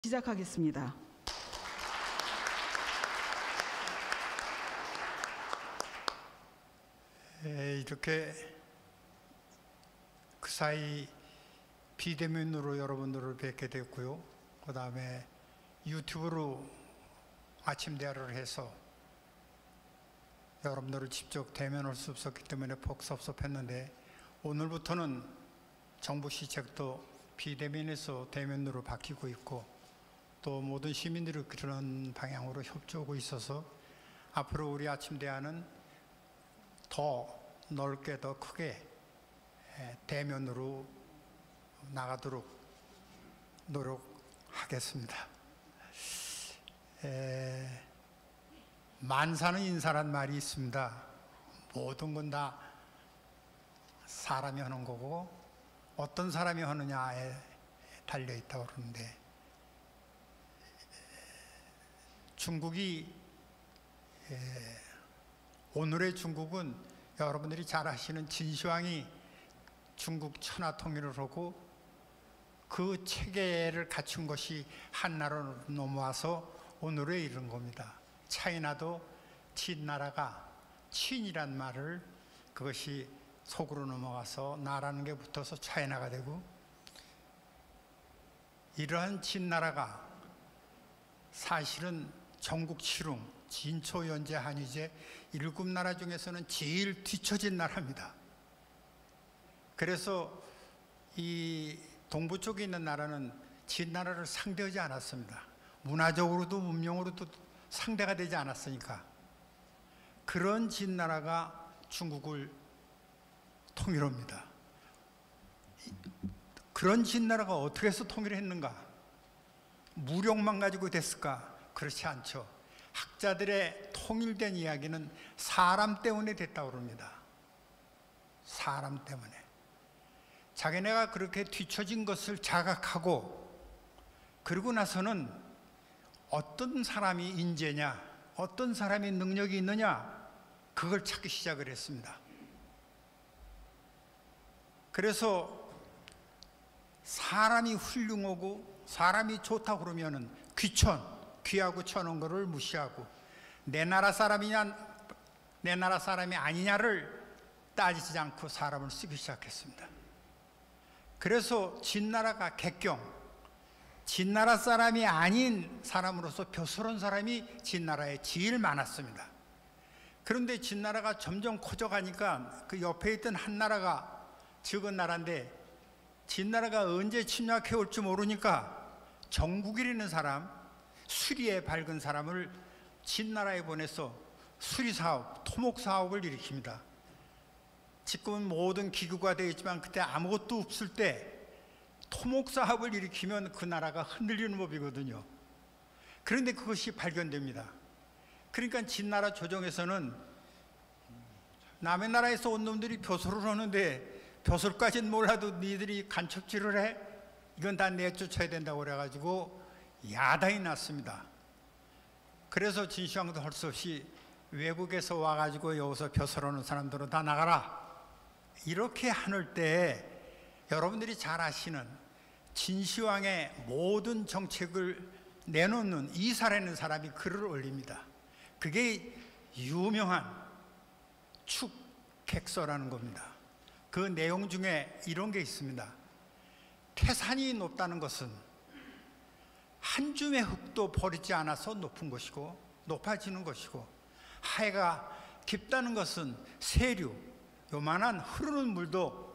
시작하겠습니다. 이렇게 그 사이 비대면으로 여러분들을 뵙게 됐고요. 그 다음에 유튜브로 아침 대화를 해서 여러분들을 직접 대면할 수 없었기 때문에 퍽 섭섭했는데, 오늘부터는 정부 시책도 비대면에서 대면으로 바뀌고 있고, 또 모든 시민들이 그런 방향으로 협조하고 있어서 앞으로 우리 아침 대화는 더 넓게, 더 크게 대면으로 나가도록 노력하겠습니다. 만사는 인사란 말이 있습니다. 모든 건 다 사람이 하는 거고 어떤 사람이 하느냐에 달려있다고 그러는데, 중국이 오늘의 중국은 여러분들이 잘 아시는 진시황이 중국 천하 통일을 하고 그 체계를 갖춘 것이 한나라로 넘어와서 오늘에 이른 겁니다. 차이나도 진나라가 친이란 말을, 그것이 속으로 넘어가서 나라는 게 붙어서 차이나가 되고, 이러한 진나라가 사실은 전국 칠흥, 진초, 연제, 한유제 7나라 중에서는 제일 뒤처진 나라입니다. 그래서 이 동부 쪽에 있는 나라는 진나라를 상대하지 않았습니다. 문화적으로도 문명으로도 상대가 되지 않았으니까. 그런 진나라가 중국을 통일합니다. 그런 진나라가 어떻게 해서 통일을 했는가? 무력만 가지고 됐을까? 그렇지 않죠. 학자들의 통일된 이야기는 사람 때문에 됐다고 합니다. 사람 때문에. 자기네가 그렇게 뒤처진 것을 자각하고, 그러고 나서는 어떤 사람이 인재냐, 어떤 사람이 능력이 있느냐, 그걸 찾기 시작을 했습니다. 그래서 사람이 훌륭하고 사람이 좋다고 그러면은 귀하고 쳐놓은 거를 무시하고, 내 나라 사람이냐 내 나라 사람이 아니냐를 따지지 않고 사람을 쓰기 시작했습니다. 그래서 진나라가 객경, 진나라 사람이 아닌 사람으로서 벼슬한 사람이 진나라에 제일 많았습니다. 그런데 진나라가 점점 커져가니까 그 옆에 있던 한나라가 적은 나라인데, 진나라가 언제 침략해 올지 모르니까 정국이라는 사람, 수리에 밝은 사람을 진나라에 보내서 수리사업, 토목사업을 일으킵니다. 지금은 모든 기구가 되어 있지만 그때 아무것도 없을 때 토목사업을 일으키면 그 나라가 흔들리는 법이거든요. 그런데 그것이 발견됩니다. 그러니까 진나라 조정에서는 남의 나라에서 온 놈들이 벼슬을 하는데, 벼슬까지는 몰라도 니들이 간첩질을 해? 이건 다 내쫓아야 된다고 그래가지고 야단이 났습니다. 그래서 진시황도 할 수 없이 외국에서 와가지고 여기서 벼슬하는 사람들은 다 나가라, 이렇게 하는 때, 여러분들이 잘 아시는 진시황의 모든 정책을 내놓는 이사라는 사람이 글을 올립니다. 그게 유명한 축객서라는 겁니다. 그 내용 중에 이런 게 있습니다. 태산이 높다는 것은 한 줌의 흙도 버리지 않아서 높은 것이고 높아지는 것이고, 하해가 깊다는 것은 세류, 요만한 흐르는 물도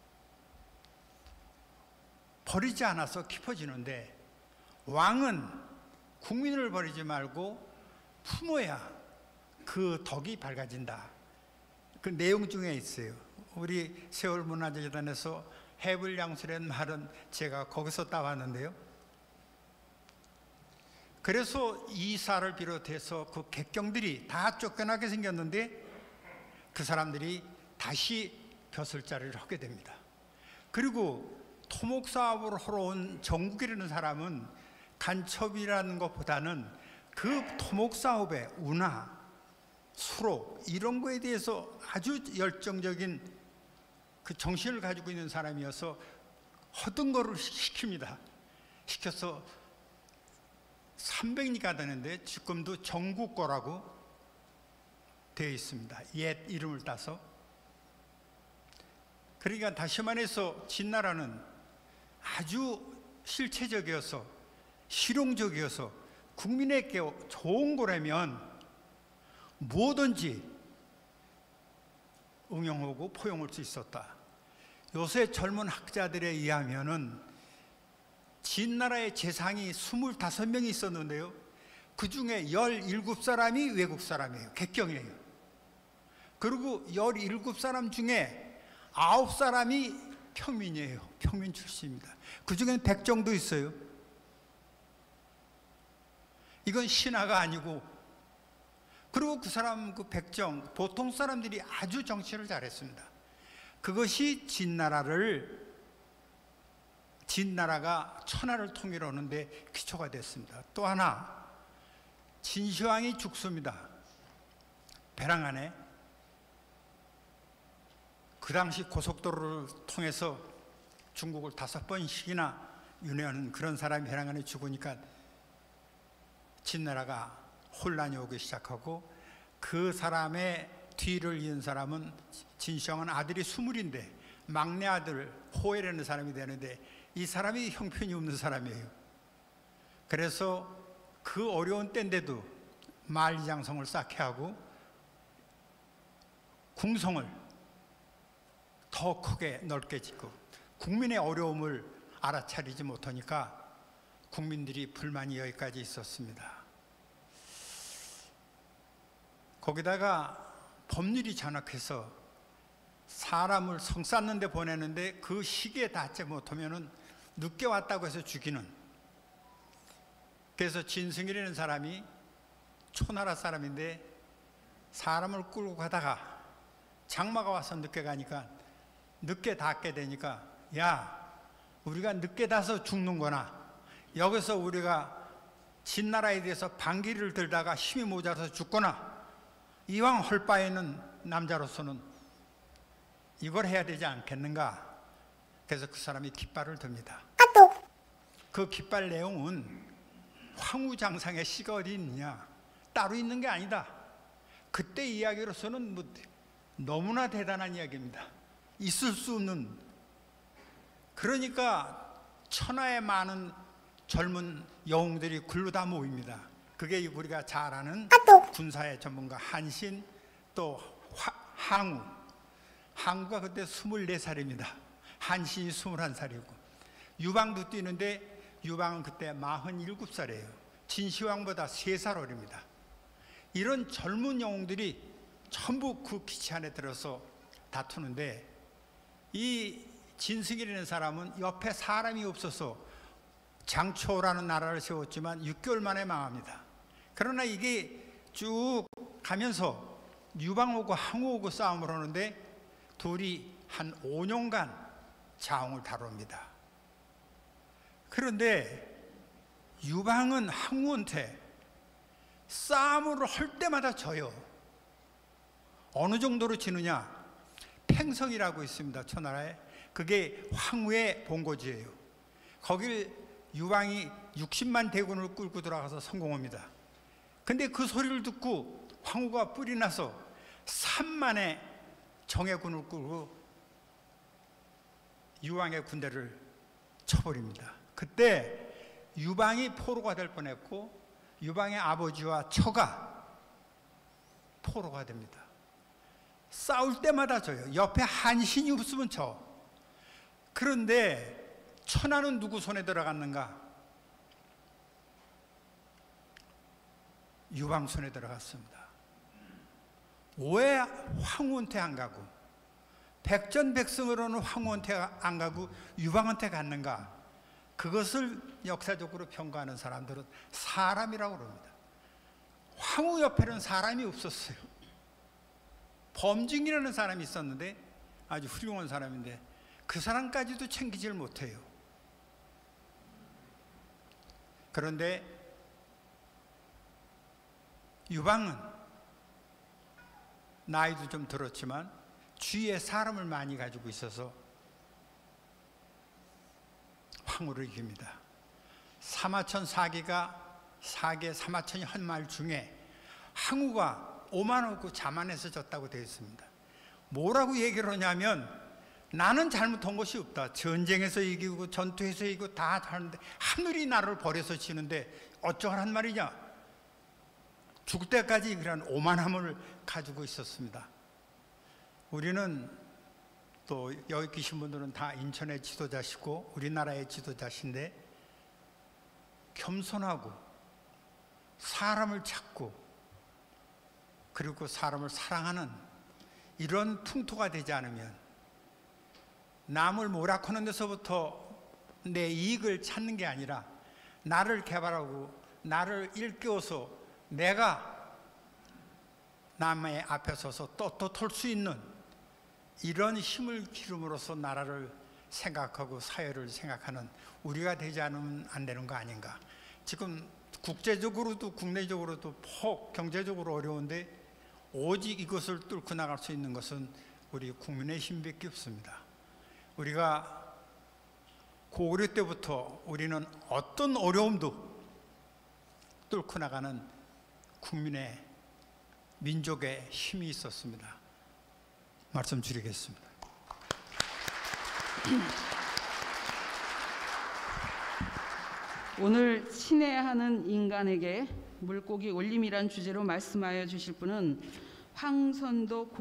버리지 않아서 깊어지는데, 왕은 국민을 버리지 말고 품어야 그 덕이 밝아진다. 그 내용 중에 있어요. 우리 세월문화재재단에서 해불양수라는 말은 제가 거기서 따왔는데요. 그래서 이사를 비롯해서 그 객경들이 다 쫓겨나게 생겼는데, 그 사람들이 다시 벼슬자리를 하게 됩니다. 그리고 토목사업을 하러 온 정국이라는 사람은 간첩이라는 것보다는 그 토목사업의 운하, 수로, 이런 거에 대해서 아주 열정적인 그 정신을 가지고 있는 사람이어서 허든 거를 시킵니다. 시켜서 300리가 되는데 지금도 정국 거라고 되어 있습니다. 옛 이름을 따서. 그러니까 다시 말해서 진나라는 아주 실체적이어서 실용적이어서 국민에게 좋은 거라면 뭐든지 응용하고 포용할 수 있었다. 요새 젊은 학자들에 의하면은 진나라의 재상이 25명이 있었는데요, 그 중에 17사람이 외국 사람이에요. 객경이에요. 그리고 17사람 중에 9사람이 평민이에요. 평민 출신입니다. 그 중에는 백정도 있어요. 이건 신화가 아니고, 그리고 그 사람, 그 백정, 보통 사람들이 아주 정치를 잘했습니다. 그것이 진나라가 천하를 통일하는데 기초가 됐습니다. 또 하나, 진시황이 죽습니다. 배랑 안에. 그 당시 고속도로를 통해서 중국을 5번씩이나 윤회하는 그런 사람이 배랑 안에 죽으니까 진나라가 혼란이 오기 시작하고, 그 사람의 뒤를 이은 사람은, 진시황은 아들이 20인데 막내 아들 호해라는 사람이 되는데 이 사람이 형편이 없는 사람이에요. 그래서 그 어려운 때인데도 만리장성을 쌓게 하고 궁성을 더 크게 넓게 짓고, 국민의 어려움을 알아차리지 못하니까 국민들이 불만이 여기까지 있었습니다. 거기다가 법률이 잔악해서 사람을 성 쌓는 데 보내는데 그 시기에 닿지 못하면 늦게 왔다고 해서 죽이는. 그래서 진승이라는 사람이 초나라 사람인데 사람을 끌고 가다가 장마가 와서 늦게 가니까, 늦게 닿게 되니까, 야, 우리가 늦게 닿아서 죽는구나. 여기서 우리가 진나라에 대해서 반기를 들다가 힘이 모자라서 죽거나, 이왕 할 바에는 남자로서는 이걸 해야 되지 않겠는가. 그래서 그 사람이 깃발을 듭니다. 그 깃발 내용은 황후장상의 시가 어디 있느냐, 따로 있는 게 아니다. 그때 이야기로서는 너무나 대단한 이야기입니다. 있을 수 없는. 그러니까 천하의 많은 젊은 영웅들이 글로 다 모입니다. 그게 우리가 잘 아는 군사의 전문가 한신, 또 항우가 그때 24살입니다. 한신이 21살이고, 유방도 뛰는데 유방은 그때 47살이에요. 진시황보다 3살 어립니다. 이런 젊은 영웅들이 전부 그 기치 안에 들어서 다투는데, 이 진승이라는 사람은 옆에 사람이 없어서 장초라는 나라를 세웠지만 6개월 만에 망합니다. 그러나 이게 쭉 가면서 유방하고 항우하고 싸움을 하는데 둘이 한 5년간 자웅을 다룹니다. 그런데 유방은 항우한테 싸움을 할 때마다 져요. 어느 정도로 지느냐, 팽성이라고 있습니다, 초나라에. 그게 황후의 본거지예요. 거길 유방이 60만 대군을 끌고 들어가서 성공합니다. 근데 그 소리를 듣고 황후가 뿔이 나서 3만의 정예군을 끌고 유방의 군대를 쳐버립니다. 그때 유방이 포로가 될 뻔했고, 유방의 아버지와 처가 포로가 됩니다. 싸울 때마다 져요. 옆에 한신이 없으면 져. 그런데 천하는 누구 손에 들어갔는가? 유방 손에 들어갔습니다. 왜 황후한테 안 가고, 백전백승으로는 황후한테 안 가고 유방한테 갔는가? 그것을 역사적으로 평가하는 사람들은 사람이라고 그럽니다. 황후 옆에는 사람이 없었어요. 범증이라는 사람이 있었는데, 아주 훌륭한 사람인데 그 사람까지도 챙기질 못해요. 그런데 유방은 나이도 좀 들었지만 주위에 사람을 많이 가지고 있어서 황후를 이깁니다. 사마천 사기가 사계 사마천이 한 말 중에 항우가 오만하고 자만해서 졌다고 되어 있습니다. 뭐라고 얘기를 하냐면 나는 잘못한 것이 없다. 전쟁에서 이기고 전투에서 이기고 다 하는데 하늘이 나를 버려서 지는데 어쩌란 말이냐. 죽을 때까지 그런 오만함을 가지고 있었습니다. 우리는 또 여기 계신 분들은 다 인천의 지도자시고 우리나라의 지도자신데 겸손하고 사람을 찾고 그리고 사람을 사랑하는 이런 풍토가 되지 않으면 남을 모락하는 데서부터 내 이익을 찾는 게 아니라 나를 개발하고 나를 일깨워서 내가 남의 앞에 서서 떳떳할 수 있는 이런 힘을 기름으로써 나라를 생각하고 사회를 생각하는 우리가 되지 않으면 안 되는 거 아닌가. 지금 국제적으로도 국내적으로도 폭 경제적으로 어려운데 오직 이것을 뚫고 나갈 수 있는 것은 우리 국민의 힘밖에 없습니다. 우리가 고구려 때부터 우리는 어떤 어려움도 뚫고 나가는 국민의 민족의 힘이 있었습니다. 말씀 드리겠습니다. 오늘 친애하는 인간에게 물고기 올림이란 주제로 말씀하여 주실 분은 황선도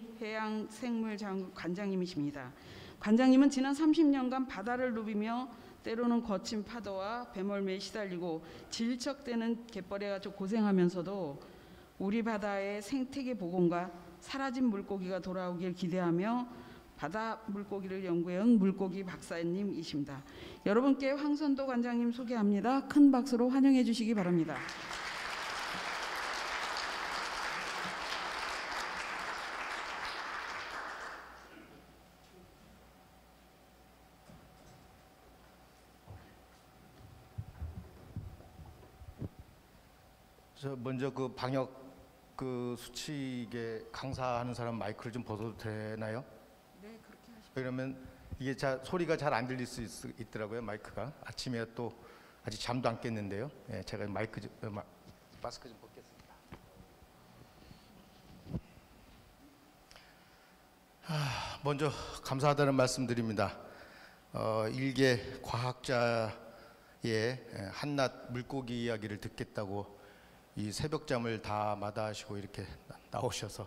국립해양생물관장님이십니다. 관장님은 지난 30년간 바다를 누비며 때로는 거친 파도와 배멀미에 시달리고 질척대는 갯벌에 갇혀 고생하면서도 우리 바다의 생태계 복원과 사라진 물고기가 돌아오길 기대하며 바다 물고기를 연구해온 물고기 박사님이십니다. 여러분께 황선도 관장님 소개합니다. 큰 박수로 환영해 주시기 바랍니다. 저 먼저 그 방역 그 수칙에 강사하는 사람 마이크를 좀 벗어도 되나요? 네, 그렇게 하시죠. 그러면 이게 소리가 잘 안 들릴 수 있더라고요, 마이크가. 아침에 또 아직 잠도 안 깼는데요. 예, 제가 마스크 좀 벗겠습니다. 먼저 감사하다는 말씀드립니다. 일개 과학자의 한낱 물고기 이야기를 듣겠다고 이 새벽잠을 다 마다하시고 이렇게 나오셔서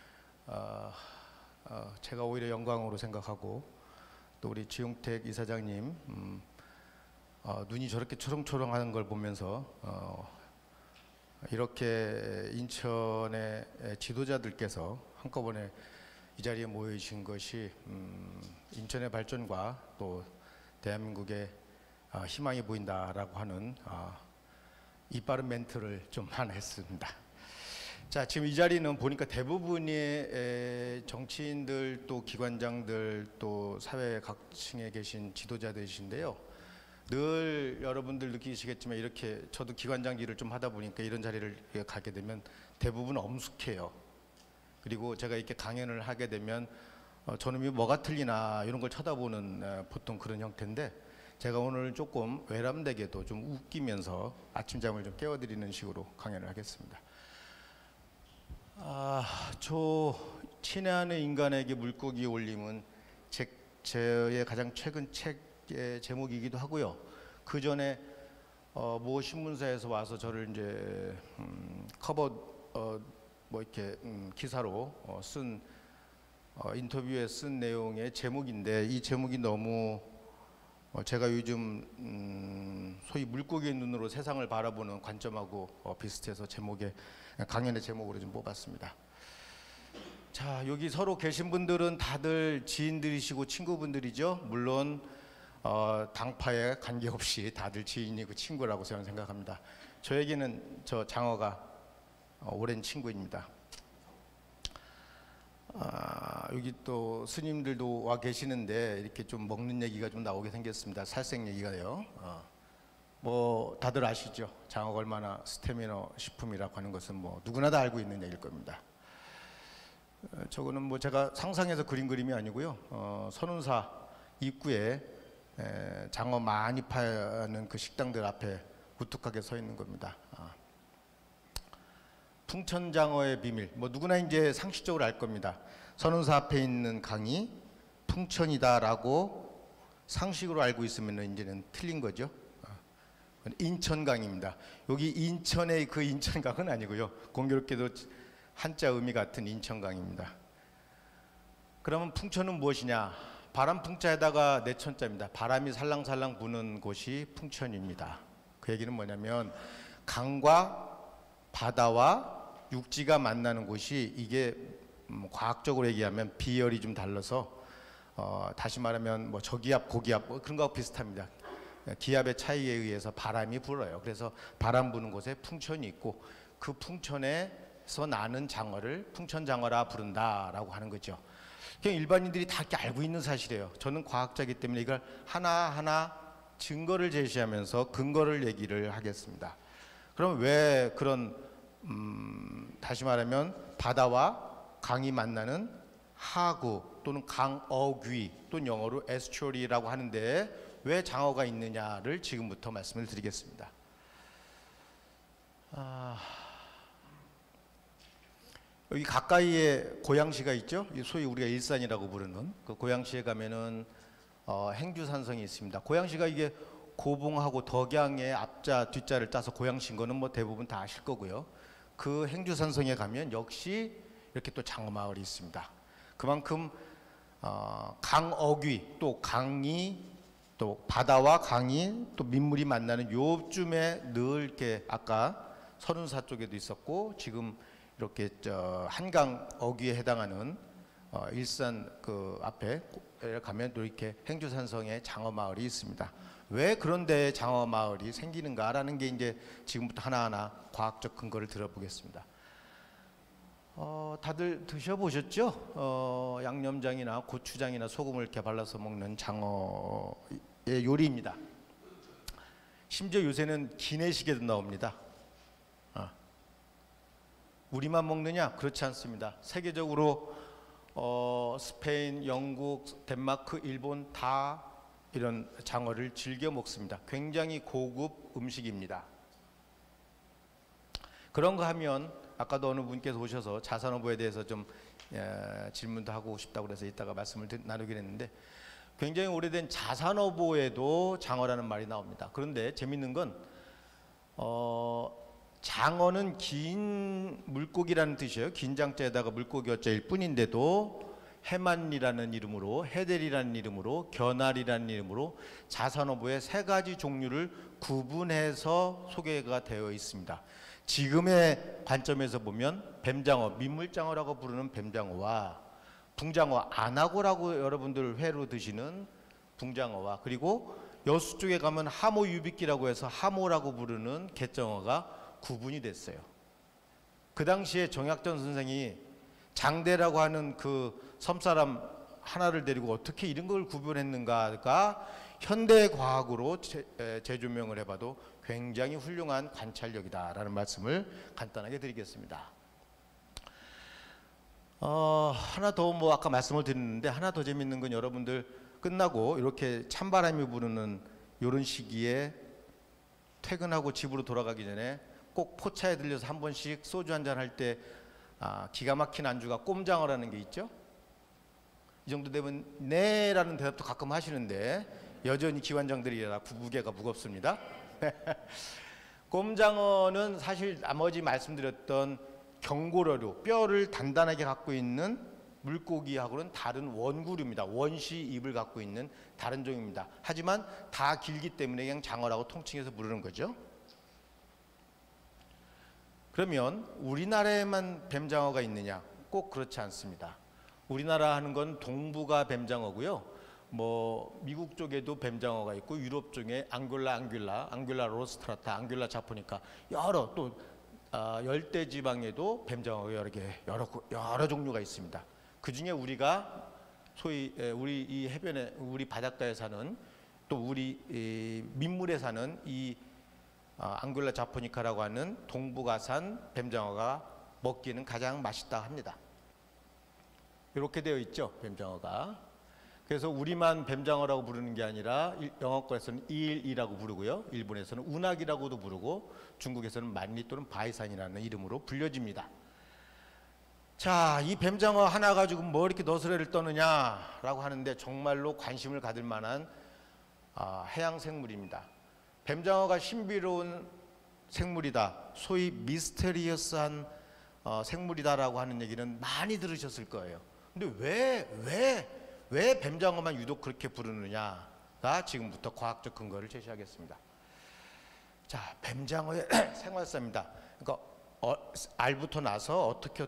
제가 오히려 영광으로 생각하고 또 우리 지용택 이사장님 눈이 저렇게 초롱초롱하는 걸 보면서 이렇게 인천의 지도자들께서 한꺼번에 이 자리에 모이신 것이 인천의 발전과 또 대한민국의 희망이 보인다라고 하는 이 빠른 멘트를 좀 하나 했습니다. 자, 지금 이 자리는 보니까 대부분의 정치인들 또 기관장들 또 사회 각층에 계신 지도자들이신데요. 늘 여러분들 느끼시겠지만 이렇게 저도 기관장 일을 좀 하다 보니까 이런 자리를 가게 되면 대부분 엄숙해요. 그리고 제가 이렇게 강연을 하게 되면 저놈이 뭐가 틀리나 이런 걸 쳐다보는 보통 그런 형태인데 제가 오늘 조금 외람되게도 좀 웃기면서 아침잠을 좀 깨워드리는 식으로 강연을 하겠습니다. 저 친애하는 인간에게 물고기 올림은 저의 가장 최근 책의 제목이기도 하고요. 그 전에 모 신문사에서 와서 저를 이제 커버 뭐 이렇게 기사로 쓴 인터뷰에 쓴 내용의 제목인데 이 제목이 너무 제가 요즘 소위 물고기의 눈으로 세상을 바라보는 관점하고 비슷해서 강연의 제목으로 좀 뽑았습니다. 자, 여기 서로 계신 분들은 다들 지인들이시고 친구분들이죠. 물론 당파에 관계없이 다들 지인이고 친구라고 저는 생각합니다. 저에게는 저 장어가 오랜 친구입니다. 여기 또 스님들도 와 계시는데 이렇게 좀 먹는 얘기가 좀 나오게 생겼습니다. 살생 얘기가요. 뭐 다들 아시죠? 장어가 얼마나 스태미너 식품이라고 하는 것은 뭐 누구나 다 알고 있는 얘기일 겁니다. 저거는 뭐 제가 상상해서 그린 그림이 아니고요. 선운사 입구에 장어 많이 파는 그 식당들 앞에 우뚝하게 서 있는 겁니다. 풍천장어의 비밀, 뭐 누구나 이제 상식적으로 알 겁니다. 선운사 앞에 있는 강이 풍천이다라고 상식으로 알고 있으면 이제는 틀린 거죠. 인천강입니다. 여기 인천의 그 인천강은 아니고요. 공교롭게도 한자 의미 같은 인천강입니다. 그러면 풍천은 무엇이냐? 바람 풍자에다가 내천자입니다. 바람이 살랑살랑 부는 곳이 풍천입니다. 그 얘기는 뭐냐면 강과 바다와 육지가 만나는 곳이 이게 과학적으로 얘기하면 비열이 좀 달라서 다시 말하면 뭐 저기압 고기압 뭐 그런 거하고 비슷합니다. 기압의 차이에 의해서 바람이 불어요. 그래서 바람 부는 곳에 풍천이 있고 그 풍천에서 나는 장어를 풍천장어라 부른다라고 하는 거죠. 그냥 일반인들이 다 이렇게 알고 있는 사실이에요. 저는 과학자이기 때문에 이걸 하나하나 증거를 제시하면서 근거를 얘기를 하겠습니다. 그럼 왜 그런 다시 말하면 바다와 강이 만나는 하구 또는 강어귀 또는 영어로 에스츄어리라고 하는데 왜 장어가 있느냐를 지금부터 말씀을 드리겠습니다. 여기 가까이에 고양시가 있죠. 소위 우리가 일산이라고 부르는 그 고양시에 가면은 행주산성이 있습니다. 고양시가 이게 고봉하고 덕양의 앞자 뒷자를 따서 고양시인 거는 뭐 대부분 다 아실 거고요. 그 행주산성에 가면 역시 이렇게 또 장어마을이 있습니다. 그만큼 강어귀 또 강이 또 바다와 강이 또 민물이 만나는 요쯤에 늘 이렇게 아까 선운사 쪽에도 있었고 지금 이렇게 한강 어귀에 해당하는 일산 그 앞에 가면 또 이렇게 행주산성에 장어마을이 있습니다. 왜 그런데 장어마을이 생기는가라는 게 이제 지금부터 하나하나 과학적 근거를 들어보겠습니다. 다들 드셔보셨죠? 양념장이나 고추장이나 소금을 이렇게 발라서 먹는 장어의 요리입니다. 심지어 요새는 기내식에도 나옵니다. 우리만 먹느냐? 그렇지 않습니다. 세계적으로 스페인, 영국, 덴마크, 일본 다 이런 장어를 즐겨 먹습니다. 굉장히 고급 음식입니다. 그런 거 하면 아까도 어느 분께서 오셔서 자산어부에 대해서 좀 질문도 하고 싶다고 그래서 이따가 말씀을 나누긴 했는데 굉장히 오래된 자산어부에도 장어라는 말이 나옵니다. 그런데 재밌는 건 장어는 긴 물고기라는 뜻이에요. 긴 장자에다가 물고기 어자일 뿐인데도 해만이라는 이름으로 해대리라는 이름으로 견알이라는 이름으로 자산어부에 세 가지 종류를 구분해서 소개가 되어 있습니다. 지금의 관점에서 보면 뱀장어, 민물장어라고 부르는 뱀장어와 붕장어, 안하고라고 여러분들 회로 드시는 붕장어와 그리고 여수 쪽에 가면 하모유비끼라고 해서 하모라고 부르는 갯장어가 구분이 됐어요. 그 당시에 정약전 선생이 장대라고 하는 그 섬사람 하나를 데리고 어떻게 이런 걸 구분했는가가 현대 과학으로 재조명을 해봐도 굉장히 훌륭한 관찰력이다라는 말씀을 간단하게 드리겠습니다. 하나 더 뭐 아까 말씀을 드렸는데 하나 더 재밌는 건 여러분들 끝나고 이렇게 찬바람이 부르는 이런 시기에 퇴근하고 집으로 돌아가기 전에 꼭 포차에 들려서 한 번씩 소주 한잔 할 때 기가 막힌 안주가 꼼장어라는 게 있죠. 이 정도 되면 네라는 대답도 가끔 하시는데 여전히 기관장들이라 무게가 무겁습니다. 꼼장어는 사실 나머지 말씀드렸던 경고러류, 뼈를 단단하게 갖고 있는 물고기하고는 다른 원구류입니다. 원시 입을 갖고 있는 다른 종입니다. 하지만 다 길기 때문에 그냥 장어라고 통칭해서 부르는 거죠. 그러면 우리나라에만 뱀장어가 있느냐? 꼭 그렇지 않습니다. 우리나라 하는 건 동부가 뱀장어고요. 뭐 미국 쪽에도 뱀장어가 있고 유럽 쪽에 앙귤라 로스트라타, 앙귤라 자포니카 여러 또 열대 지방에도 뱀장어가 여러 종류가 있습니다. 그 중에 우리가 소위 우리 이 해변에 우리 바닷가에 사는 또 우리 민물에 사는 이 앙귤라 자포니카라고 하는 동북아산 뱀장어가 먹기는 가장 맛있다 합니다. 이렇게 되어 있죠, 뱀장어가. 그래서 우리만 뱀장어라고 부르는 게 아니라 영어권에서는 이일이라고 부르고요. 일본에서는 운악이라고도 부르고 중국에서는 만리 또는 바이산이라는 이름으로 불려집니다. 자, 이 뱀장어 하나 가지고 뭐 이렇게 너스레를 떠느냐라고 하는데 정말로 관심을 가질 만한 해양 생물입니다. 뱀장어가 신비로운 생물이다, 소위 미스테리어스한 생물이다라고 하는 얘기는 많이 들으셨을 거예요. 근데 왜 뱀장어만 유독 그렇게 부르느냐가 지금부터 과학적 근거를 제시하겠습니다. 자, 뱀장어의 생활사입니다. 그러니까 알부터 나서 어떻게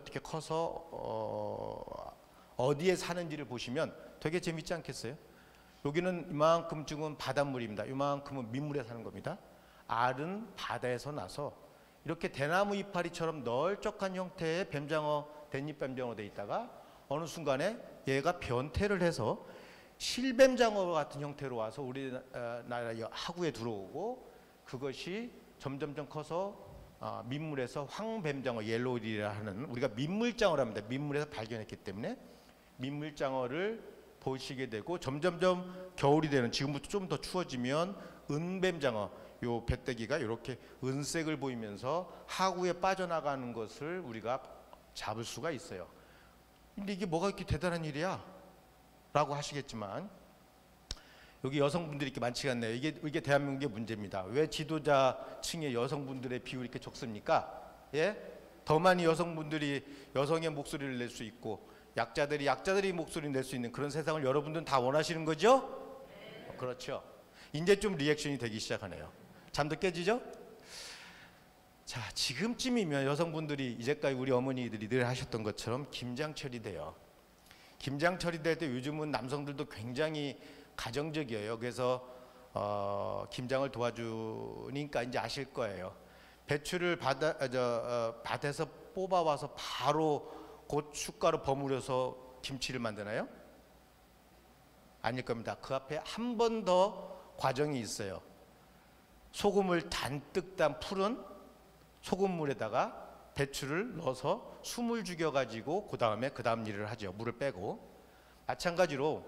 커서 어디에 사는지를 보시면 되게 재밌지 않겠어요? 여기는 이만큼쯤은 바닷물입니다. 이만큼은 민물에 사는 겁니다. 알은 바다에서 나서 이렇게 대나무 이파리처럼 널쩍한 형태의 뱀장어, 댄잎뱀장어 돼 있다가 어느 순간에 얘가 변태를 해서 실뱀장어 같은 형태로 와서 우리나라 하구에 들어오고 그것이 점점점 커서 민물에서 황뱀장어, 옐로우리라 하는, 우리가 민물장어랍니다. 민물에서 발견했기 때문에 민물장어를 보시게 되고 점점점 겨울이 되는, 지금부터 좀 더 추워지면 은뱀장어, 요 배때기가 이렇게 은색을 보이면서 하구에 빠져나가는 것을 우리가 잡을 수가 있어요. 근데 이게 뭐가 이렇게 대단한 일이야? 라고 하시겠지만 여기 여성분들이 이렇게 많지가 않네요. 이게 대한민국의 문제입니다. 왜 지도자층의 여성분들의 비율이 이렇게 적습니까? 예? 더 많이 여성분들이 여성의 목소리를 낼 수 있고 약자들이 목소리를 낼 수 있는 그런 세상을 여러분들은 다 원하시는 거죠? 그렇죠. 이제 좀 리액션이 되기 시작하네요. 잠도 깨지죠? 자, 지금쯤이면 여성분들이 이제까지 우리 어머니들이 늘 하셨던 것처럼 김장철이 돼요. 김장철이 될 때 요즘은 남성들도 굉장히 가정적이에요. 그래서 김장을 도와주니까 이제 아실 거예요. 배추를 밭에서 뽑아와서 바로 고춧가루 버무려서 김치를 만드나요? 아닐 겁니다. 그 앞에 한 번 더 과정이 있어요. 소금을 잔뜩 단 푸른 소금물에다가 배추를 넣어서 숨을 죽여가지고 그 다음 일을 하죠. 물을 빼고. 마찬가지로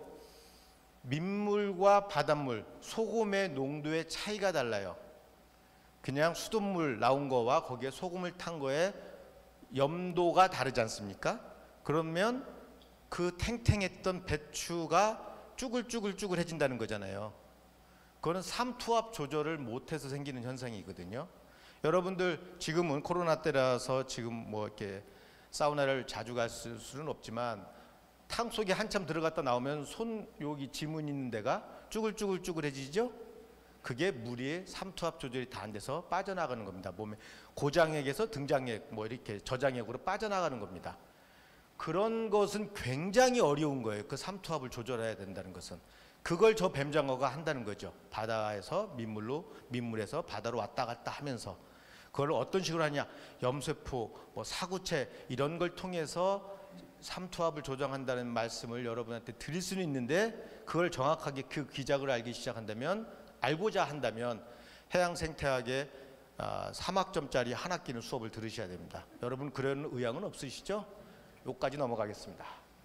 민물과 바닷물, 소금의 농도의 차이가 달라요. 그냥 수돗물 나온 거와 거기에 소금을 탄 거에 염도가 다르지 않습니까? 그러면 그 탱탱했던 배추가 쭈글쭈글해진다는 거잖아요. 그거는 삼투압 조절을 못해서 생기는 현상이거든요. 여러분들 지금은 코로나 때라서 지금 뭐 이렇게 사우나를 자주 갈 수는 없지만 탕 속에 한참 들어갔다 나오면 손 여기 지문 있는 데가 쭈글쭈글해지죠? 그게 물이 삼투압 조절이 다 안 돼서 빠져나가는 겁니다. 몸에 고장액에서 등장액, 뭐 이렇게 저장액으로 빠져나가는 겁니다. 그런 것은 굉장히 어려운 거예요. 그 삼투압을 조절해야 된다는 것은. 그걸 저 뱀장어가 한다는 거죠. 바다에서 민물에서 바다로 왔다 갔다 하면서. 그걸 어떤 식으로 하냐? 염세포, 뭐 사구체 이런 걸 통해서 삼투압을 조정한다는 말씀을 여러분한테 드릴 수는 있는데 그걸 정확하게 그 기작을 알고자 한다면 해양 생태학의 3학점짜리 한 학기는 수업을 들으셔야 됩니다. 여러분 그런 의향은 없으시죠? 여기까지 넘어가겠습니다.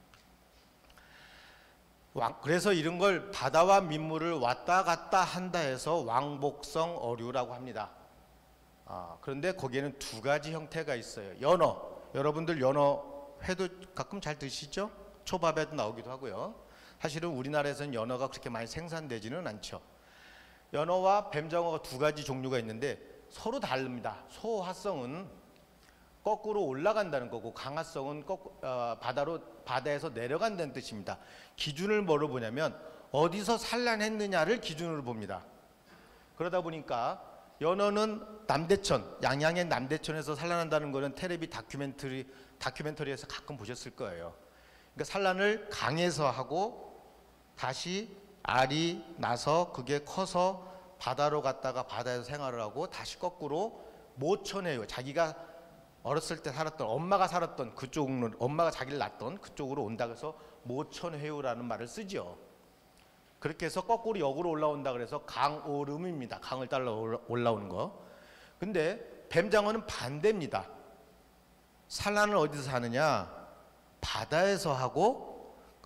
그래서 이런 걸 바다와 민물을 왔다 갔다 한다 해서 왕복성 어류라고 합니다. 그런데 거기에는 두 가지 형태가 있어요. 연어, 여러분들 연어 회도 가끔 잘 드시죠? 초밥에도 나오기도 하고요. 사실은 우리나라에서는 연어가 그렇게 많이 생산되지는 않죠. 연어와 뱀장어가 두 가지 종류가 있는데 서로 다릅니다. 소화성은 거꾸로 올라간다는 거고 강화성은 바다에서 내려간다는 뜻입니다. 기준을 뭐로 보냐면 어디서 산란했느냐를 기준으로 봅니다. 그러다 보니까 연어는 남대천, 양양의 남대천에서 산란한다는 거는 텔레비 다큐멘터리에서 가끔 보셨을 거예요. 그러니까 산란을 강에서 하고 다시 알이 나서 그게 커서 바다로 갔다가 바다에서 생활을 하고 다시 거꾸로 모천해요. 자기가 어렸을 때 살았던 엄마가 살았던 그쪽으로, 엄마가 자기를 낳았던 그쪽으로 온다 그래서 모천회유라는 말을 쓰죠. 그렇게 해서 거꾸로 역으로 올라온다 그래서 강오름입니다. 강을 따라 올라오는 거. 근데 뱀장어는 반대입니다. 산란을 어디서 하느냐? 바다에서 하고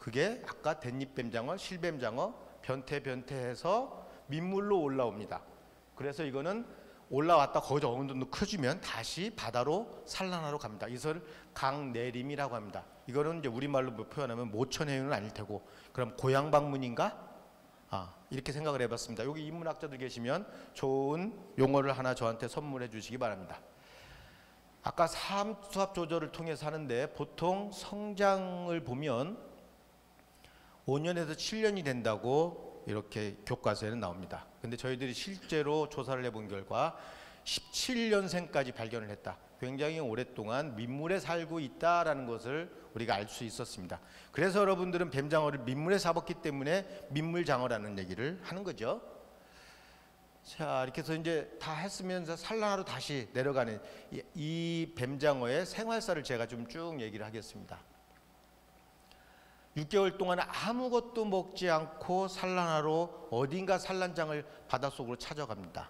그게 아까 댄잎뱀장어, 실뱀장어, 변태해서 민물로 올라옵니다. 그래서 이거는 올라왔다 거기서 어느 정도 커지면 다시 바다로 산란하러 갑니다. 이것을 강내림이라고 합니다. 이거는 이제 우리말로 표현하면 모천해유는 아닐 테고, 그럼 고향 방문인가? 이렇게 생각을 해봤습니다. 여기 인문학자들 계시면 좋은 용어를 하나 저한테 선물해 주시기 바랍니다. 아까 삼투압 조절을 통해서 하는데 보통 성장을 보면 5년에서 7년이 된다고 이렇게 교과서에는 나옵니다. 근데 저희들이 실제로 조사를 해본 결과 17년생까지 발견을 했다. 굉장히 오랫동안 민물에 살고 있다라는 것을 우리가 알 수 있었습니다. 그래서 여러분들은 뱀장어를 민물에 잡았기 때문에 민물장어라는 얘기를 하는 거죠. 자, 이렇게 해서 이제 다 했으면서 산란하러 다시 내려가는 이 뱀장어의 생활사를 제가 좀 쭉 얘기를 하겠습니다. 6개월 동안 아무것도 먹지 않고 산란하러 어딘가 산란장을 바닷속으로 찾아갑니다.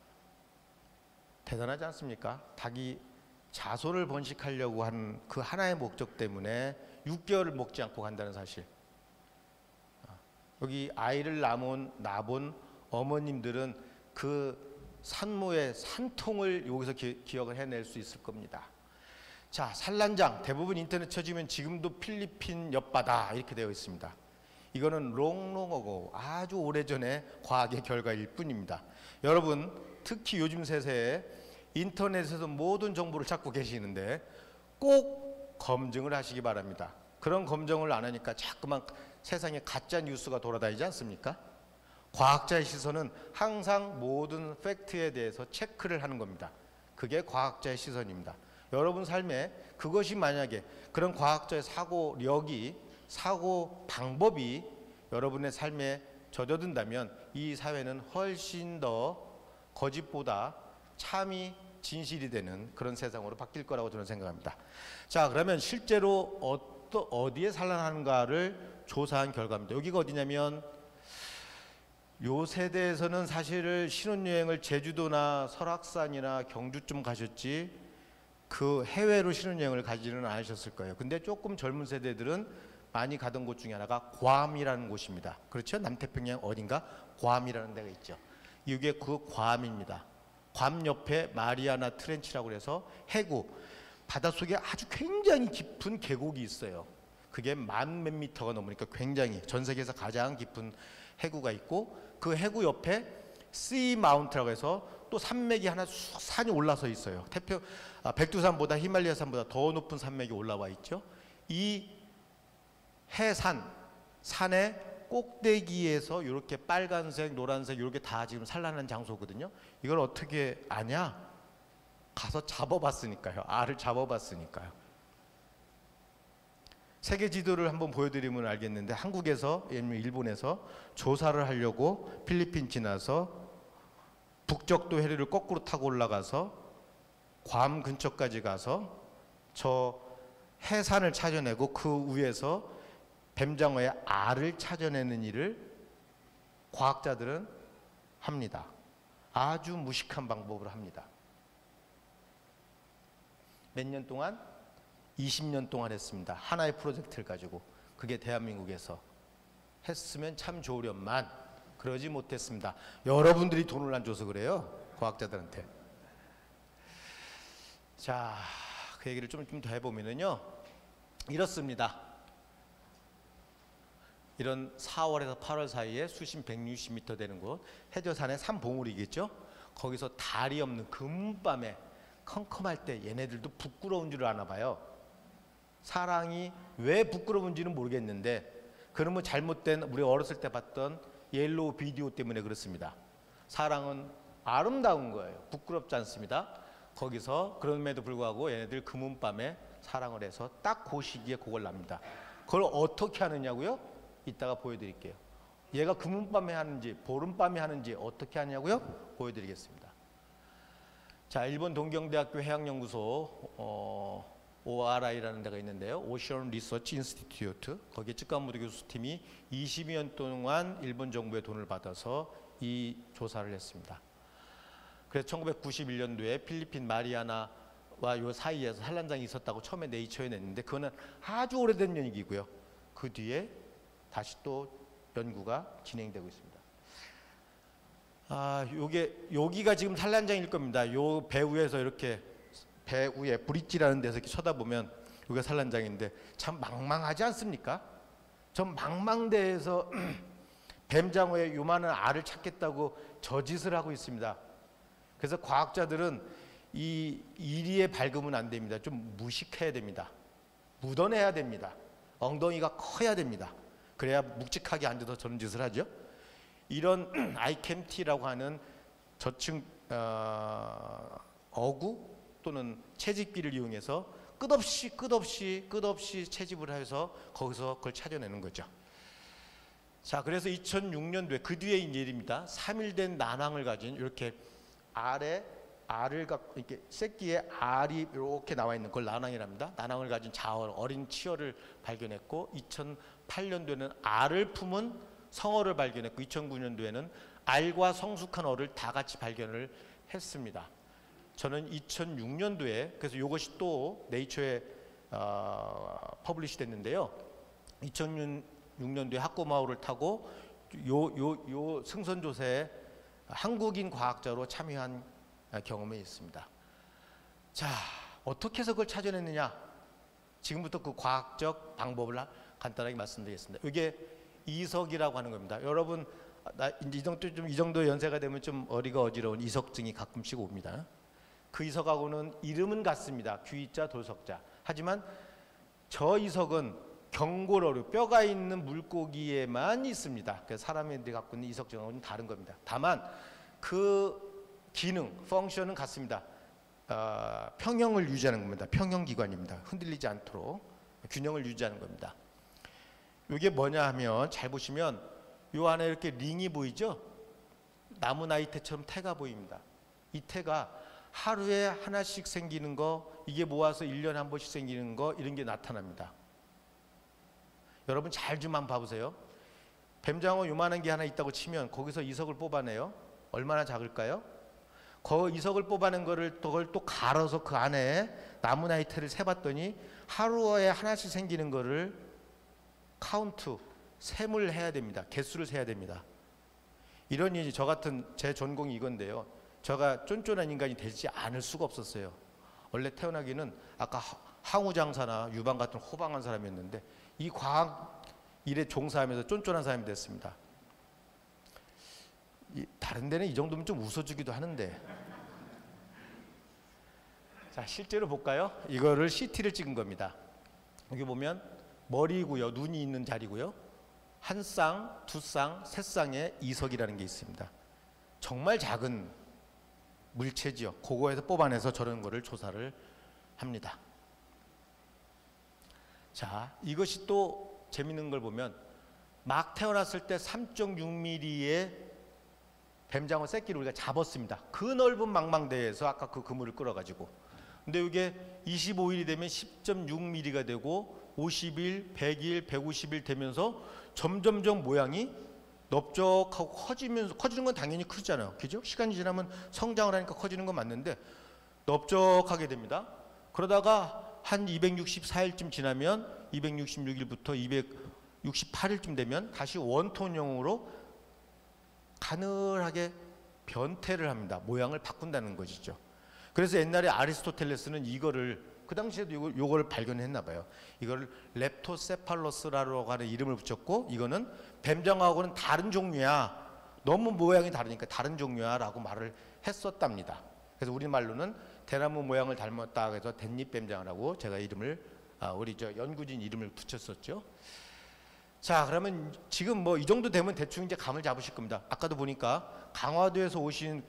대단하지 않습니까? 닭이 자손을 번식하려고 하는 그 하나의 목적 때문에 6개월을 먹지 않고 간다는 사실. 여기 아이를 낳은 어머님들은 그 산모의 산통을 여기서 기억을 해낼 수 있을 겁니다. 자, 산란장 대부분 인터넷 쳐주면 지금도 필리핀 옆바다 이렇게 되어 있습니다. 이거는 롱롱하고 아주 오래전의 과학의 결과일 뿐입니다. 여러분 특히 요즘 세대에 인터넷에서 모든 정보를 찾고 계시는데 꼭 검증을 하시기 바랍니다. 그런 검증을 안 하니까 자꾸만 세상에 가짜 뉴스가 돌아다니지 않습니까? 과학자의 시선은 항상 모든 팩트에 대해서 체크를 하는 겁니다. 그게 과학자의 시선입니다. 여러분 삶에 그것이 만약에 그런 과학자의 사고력이, 사고 방법이 여러분의 삶에 젖어든다면 이 사회는 훨씬 더 거짓보다 참이 진실이 되는 그런 세상으로 바뀔 거라고 저는 생각합니다. 자, 그러면 실제로 어디에 산란하는가를 조사한 결과입니다. 여기가 어디냐면 요 세대에서는 사실 신혼여행을 제주도나 설악산이나 경주쯤 가셨지 그 해외로 신혼여행을 가지는 않으셨을 거예요. 근데 조금 젊은 세대들은 많이 가던 곳 중에 하나가 괌이라는 곳입니다. 그렇죠? 남태평양 어딘가 괌이라는 데가 있죠. 이게 그 괌입니다. 괌 옆에 마리아나 트렌치라고 해서 해구, 바닷속에 아주 굉장히 깊은 계곡이 있어요. 그게 10,000몇 미터가 넘으니까 굉장히 전 세계에서 가장 깊은 해구가 있고, 그 해구 옆에 씨 마운트라고 해서 또 산맥이 하나 쑥 산이 올라서 있어요. 백두산보다 히말라야산보다 더 높은 산맥이 올라와 있죠. 이 산의 꼭대기에서 이렇게 빨간색, 노란색 이렇게 다 지금 산란한 장소거든요. 이걸 어떻게 아냐? 가서 잡아봤으니까요. 알을 잡아봤으니까요. 세계 지도를 한번 보여드리면 알겠는데, 한국에서 일본에서 조사를 하려고 필리핀 지나서 북적도 해류를 거꾸로 타고 올라가서 괌 근처까지 가서 저 해산을 찾아내고 그 위에서 뱀장어의 알을 찾아내는 일을 과학자들은 합니다. 아주 무식한 방법으로 합니다. 몇 년 동안? 20년 동안 했습니다. 하나의 프로젝트를 가지고. 그게 대한민국에서 했으면 참 좋으련만 그러지 못했습니다. 여러분들이 돈을 안 줘서 그래요. 과학자들한테. 자, 그 얘기를 좀 더 해보면요, 이렇습니다. 이런 4월에서 8월 사이에 수심 160m 되는 곳, 해저산의 산봉우리겠죠. 거기서 달이 없는 금밤에 컴컴할 때 얘네들도 부끄러운 줄 아나 봐요. 사랑이 왜 부끄러운지는 모르겠는데, 그러면 잘못된 우리 어렸을 때 봤던 옐로우 비디오 때문에 그렇습니다. 사랑은 아름다운 거예요. 부끄럽지 않습니다. 거기서 그럼에도 불구하고 얘네들 금은밤에 사랑을 해서 딱 그 시기에 그걸 납니다. 그걸 어떻게 하느냐고요? 이따가 보여드릴게요. 얘가 금은밤에 하는지 보름밤에 하는지 어떻게 하냐고요? 보여드리겠습니다. 자, 일본 동경대학교 해양연구소 ORI라는 데가 있는데요. 오션 리서치 인스티튜트. 거기에 쯔카모토 교수팀이 20년 동안 일본 정부의 돈을 받아서 이 조사를 했습니다. 그래서 1991년도에 필리핀 마리아나와 요 사이에서 산란장이 있었다고 처음에 네이처에 냈는데, 그거는 아주 오래된 얘기고요. 그 뒤에 다시 또 연구가 진행되고 있습니다. 여기가 지금 산란장일 겁니다. 요 배 위에서 이렇게 배 위에 브릿지라는 데서 이렇게 쳐다보면 여기가 산란장인데 참 망망하지 않습니까? 저 망망대에서 뱀장어의 요만한 알을 찾겠다고 저짓을 하고 있습니다. 그래서 과학자들은 이 이리에 밝으면 안 됩니다. 좀 무식해야 됩니다. 묻어내야 됩니다. 엉덩이가 커야 됩니다. 그래야 묵직하게 앉아서 저런 짓을 하죠. 이런 아이캠티라고 하는 저층 어구 또는 채집기를 이용해서 끝없이 채집을 해서 거기서 그걸 찾아내는 거죠. 자, 그래서 2006년도에 그 뒤에 일입니다. 3일 된 난황을 가진 이렇게 알을 이렇게 새끼에 알이 이렇게 나와 있는 걸 난황이랍니다. 난황을 가진 자어 어린 치어를 발견했고 2008년도에는 알을 품은 성어를 발견했고 2009년도에는 알과 성숙한 어를 다 같이 발견을 했습니다. 저는 2006년도에 그래서 이것이 또 네이처에 퍼블리시 됐는데요. 2006년도에 학고마우를 타고 요 승선조사에 한국인 과학자로 참여한 경험이 있습니다. 자, 어떻게 해서 그걸 찾아냈느냐? 지금부터 그 과학적 방법을 간단하게 말씀드리겠습니다. 이게 이석이라고 하는 겁니다. 여러분, 이 정도 연세가 되면 좀 어리가 어지러운 이석증이 가끔씩 옵니다. 그 이석하고는 이름은 같습니다. 귀자 돌석자. 하지만 저 이석은 경골어류, 뼈가 있는 물고기에만 있습니다. 그래서 사람들이 갖고 있는 이석증하고는 다른 겁니다. 다만 그 기능, 펑션은 같습니다. 평형을 유지하는 겁니다. 평형기관입니다. 흔들리지 않도록 균형을 유지하는 겁니다. 이게 뭐냐 하면 잘 보시면 요 안에 이렇게 링이 보이죠? 나무 나이테처럼 태가 보입니다. 이 태가 하루에 하나씩 생기는 거, 이게 모아서 1년에 한 번씩 생기는 거, 이런 게 나타납니다. 여러분 잘 좀 한번 봐보세요. 뱀장어 요만한 게 하나 있다고 치면 거기서 이석을 뽑아내요. 얼마나 작을까요? 그 이석을 뽑아낸 그걸 또 갈아서 그 안에 나무 나이테를 세봤더니 하루에 하나씩 생기는 거를 카운트, 셈을 해야 됩니다. 개수를 세야 됩니다. 이런 일이 저 같은 제 전공이 이건데요. 제가 쫀쫀한 인간이 되지 않을 수가 없었어요. 원래 태어나기는 아까 항우장사나 유방 같은 호방한 사람이었는데 이 과학 일에 종사하면서 쫀쫀한 사람이 됐습니다. 다른 데는 이 정도면 좀 웃어주기도 하는데. 자, 실제로 볼까요? 이거를 CT를 찍은 겁니다. 여기 보면 머리고요, 눈이 있는 자리고요. 한 쌍, 두 쌍, 세 쌍의 이석이라는 게 있습니다. 정말 작은 물체지요. 그거에서 뽑아내서 저런 거를 조사를 합니다. 자, 이것이 또 재밌는 걸 보면 막 태어났을 때 3.6mm의 뱀장어 새끼를 우리가 잡았습니다. 그 넓은 망망대에서 아까 그 그물을 끌어가지고. 근데 이게 25일이 되면 10.6mm가 되고 50일, 100일, 150일 되면서 점점점 모양이 넓적하고 커지는 건 당연히 크잖아요. 그죠? 시간이 지나면 성장을 하니까 커지는 건 맞는데 넓적하게 됩니다. 그러다가 한 264일쯤 지나면 266일부터 268일쯤 되면 다시 원톤형으로 가늘하게 변태를 합니다. 모양을 바꾼다는 것이죠. 그래서 옛날에 아리스토텔레스는 이거를 그 당시에도 요거를 발견했나 봐요. 이거를 렙토세팔로스라고 하는 이름을 붙였고 이거는 뱀장어하고는 다른 종류야. 너무 모양이 다르니까 다른 종류야 라고 말을 했었답니다. 그래서 우리말로는 대나무 모양을 닮았다 해서 댄잎뱀장어라고 제가 이름을 우리 저 연구진 이름을 붙였었죠. 자, 그러면 지금 뭐 이 정도 되면 대충 이제 감을 잡으실 겁니다. 아까도 보니까 강화도에서 오신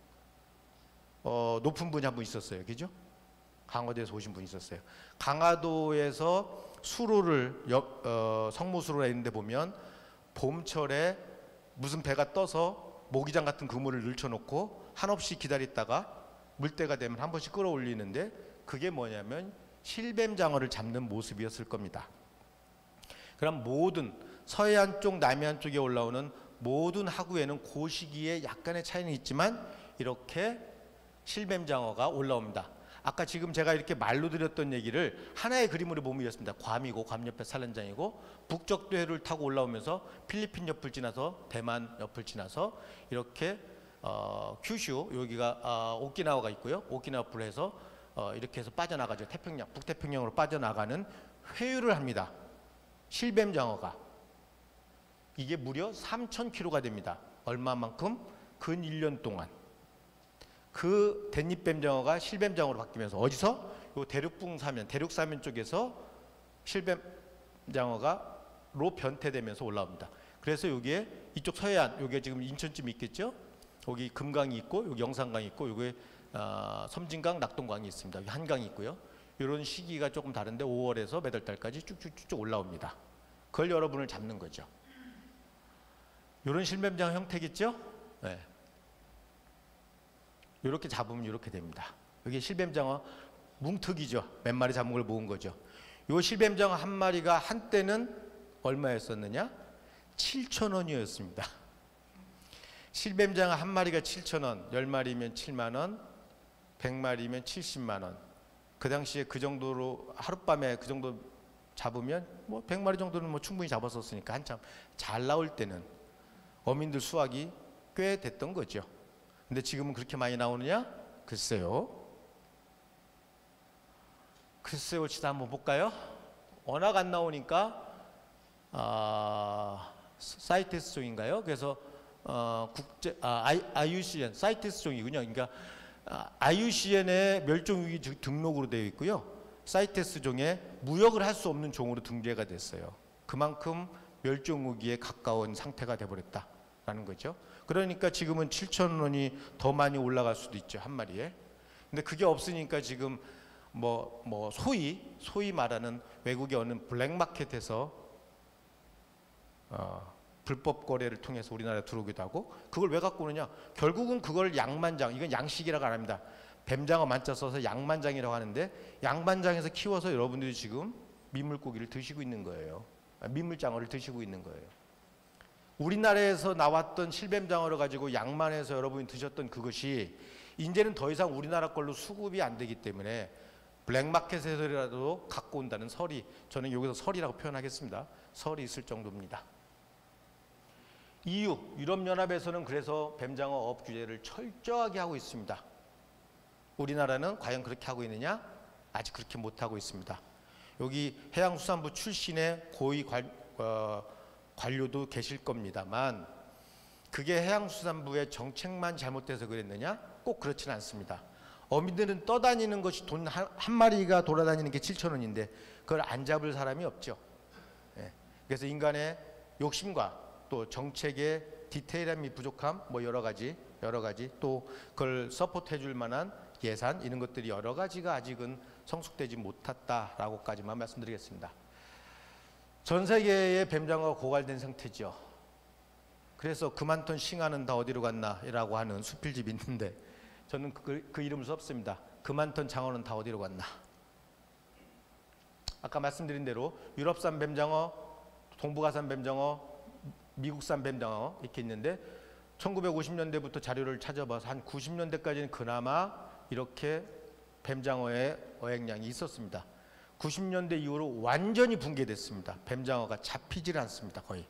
높은 분이 한 분 있었어요. 그죠? 강화도에서 오신 분이 있었어요. 강화도에서 수로를 성모수로라 있는데 보면 봄철에 무슨 배가 떠서 모기장 같은 그물을 늘쳐놓고 한없이 기다렸다가 물때가 되면 한 번씩 끌어올리는데 그게 뭐냐면 실뱀장어를 잡는 모습이었을 겁니다. 그럼 모든 서해안 쪽, 남해안 쪽에 올라오는 모든 하구에는 그 시기에 약간의 차이는 있지만 이렇게 실뱀장어가 올라옵니다. 아까 지금 제가 이렇게 말로 드렸던 얘기를 하나의 그림으로 보면 이렇습니다. 괌이고 괌 옆에 산란장이고 북적도해를 타고 올라오면서 필리핀 옆을 지나서 대만 옆을 지나서 이렇게 큐슈 여기가 오키나와가 있고요. 오키나와를 해서 이렇게 해서 빠져나가죠. 태평양 북태평양으로 빠져나가는 회유를 합니다. 실뱀장어가 이게 무려 3,000kg가 됩니다. 얼마만큼? 근 1년 동안. 그 댄잎뱀장어가 실뱀장어로 바뀌면서 어디서? 요 대륙사면 쪽에서 실뱀장어가로 변태되면서 올라옵니다. 그래서 여기에 이쪽 서해안, 여기에 지금 인천쯤 있겠죠? 여기 금강이 있고 여기 영산강이 있고 여기 섬진강, 낙동강이 있습니다. 여기 한강이 있고요. 이런 시기가 조금 다른데 5월에서 몇 월 달까지 쭉쭉쭉 올라옵니다. 그걸 여러분을 잡는 거죠. 이런 실뱀장어 형태겠죠? 네. 이렇게 잡으면 이렇게 됩니다. 여기 실뱀장어 뭉특이죠. 몇 마리 잡은 걸 모은 거죠. 이 실뱀장어 한 마리가 한때는 얼마였었느냐? 7,000원이었습니다. 실뱀장어 한 마리가 7,000원, 10마리면 7만원, 100마리면 70만원. 그 당시에 그 정도로 하룻밤에 그 정도 잡으면 뭐 100마리 정도는 뭐 충분히 잡았었으니까 한참 잘 나올 때는 어민들 수확이 꽤 됐던 거죠. 근데 지금은 그렇게 많이 나오느냐? 글쎄요. 글쎄요 치다 한번 볼까요? 워낙 안 나오니까 사이테스 종인가요? 그래서 IUCN 사이테스 종이군요. 그러니까 IUCN의 멸종위기 등록으로 되어 있고요. 사이테스 종에 무역을 할 수 없는 종으로 등재가 됐어요. 그만큼 멸종위기에 가까운 상태가 돼버렸다라는 거죠. 그러니까 지금은 7,000원이 더 많이 올라갈 수도 있죠, 한 마리에. 근데 그게 없으니까 지금 뭐 소위 말하는 외국의 어느 블랙마켓에서 불법 거래를 통해서 우리나라에 들어오기도 하고, 그걸 왜 갖고 오느냐? 결국은 그걸 양만장, 이건 양식이라고 안 합니다. 뱀장어 만자 써서 양만장이라고 하는데, 양만장에서 키워서 여러분들이 지금 민물고기를 드시고 있는 거예요. 민물장어를 드시고 있는 거예요. 우리나라에서 나왔던 실뱀장어를 가지고 양만에서 여러분이 드셨던 그것이 이제는 더 이상 우리나라 걸로 수급이 안 되기 때문에 블랙마켓에서라도 갖고 온다는 설이, 저는 여기서 설이라고 표현하겠습니다. 설이 있을 정도입니다. EU, 유럽연합에서는 그래서 뱀장어 어업 규제를 철저하게 하고 있습니다. 우리나라는 과연 그렇게 하고 있느냐? 아직 그렇게 못하고 있습니다. 여기 해양수산부 출신의 고위 관료도 계실 겁니다만, 그게 해양수산부의 정책만 잘못돼서 그랬느냐? 꼭 그렇지는 않습니다. 어민들은 떠다니는 것이 돈 한 마리가 돌아다니는 게 7,000원인데 그걸 안 잡을 사람이 없죠. 예. 그래서 인간의 욕심과 또 정책의 디테일함이 부족함, 뭐 여러 가지 또 그걸 서포트해 줄 만한 예산, 이런 것들이 여러 가지가 아직은 성숙되지 못했다라고까지만 말씀드리겠습니다. 전 세계의 뱀장어가 고갈된 상태죠. 그래서 그만둔 싱하는 다 어디로 갔나라고 하는 수필집이 있는데, 저는 그 이름을 썼습니다. 그만둔 장어는 다 어디로 갔나. 아까 말씀드린 대로 유럽산 뱀장어, 동북아산 뱀장어, 미국산 뱀장어 이렇게 있는데, 1950년대부터 자료를 찾아봐서 한 90년대까지는 그나마 이렇게 뱀장어의 어획량이 있었습니다. 90년대 이후로 완전히 붕괴됐습니다. 뱀장어가 잡히질 않습니다. 거의.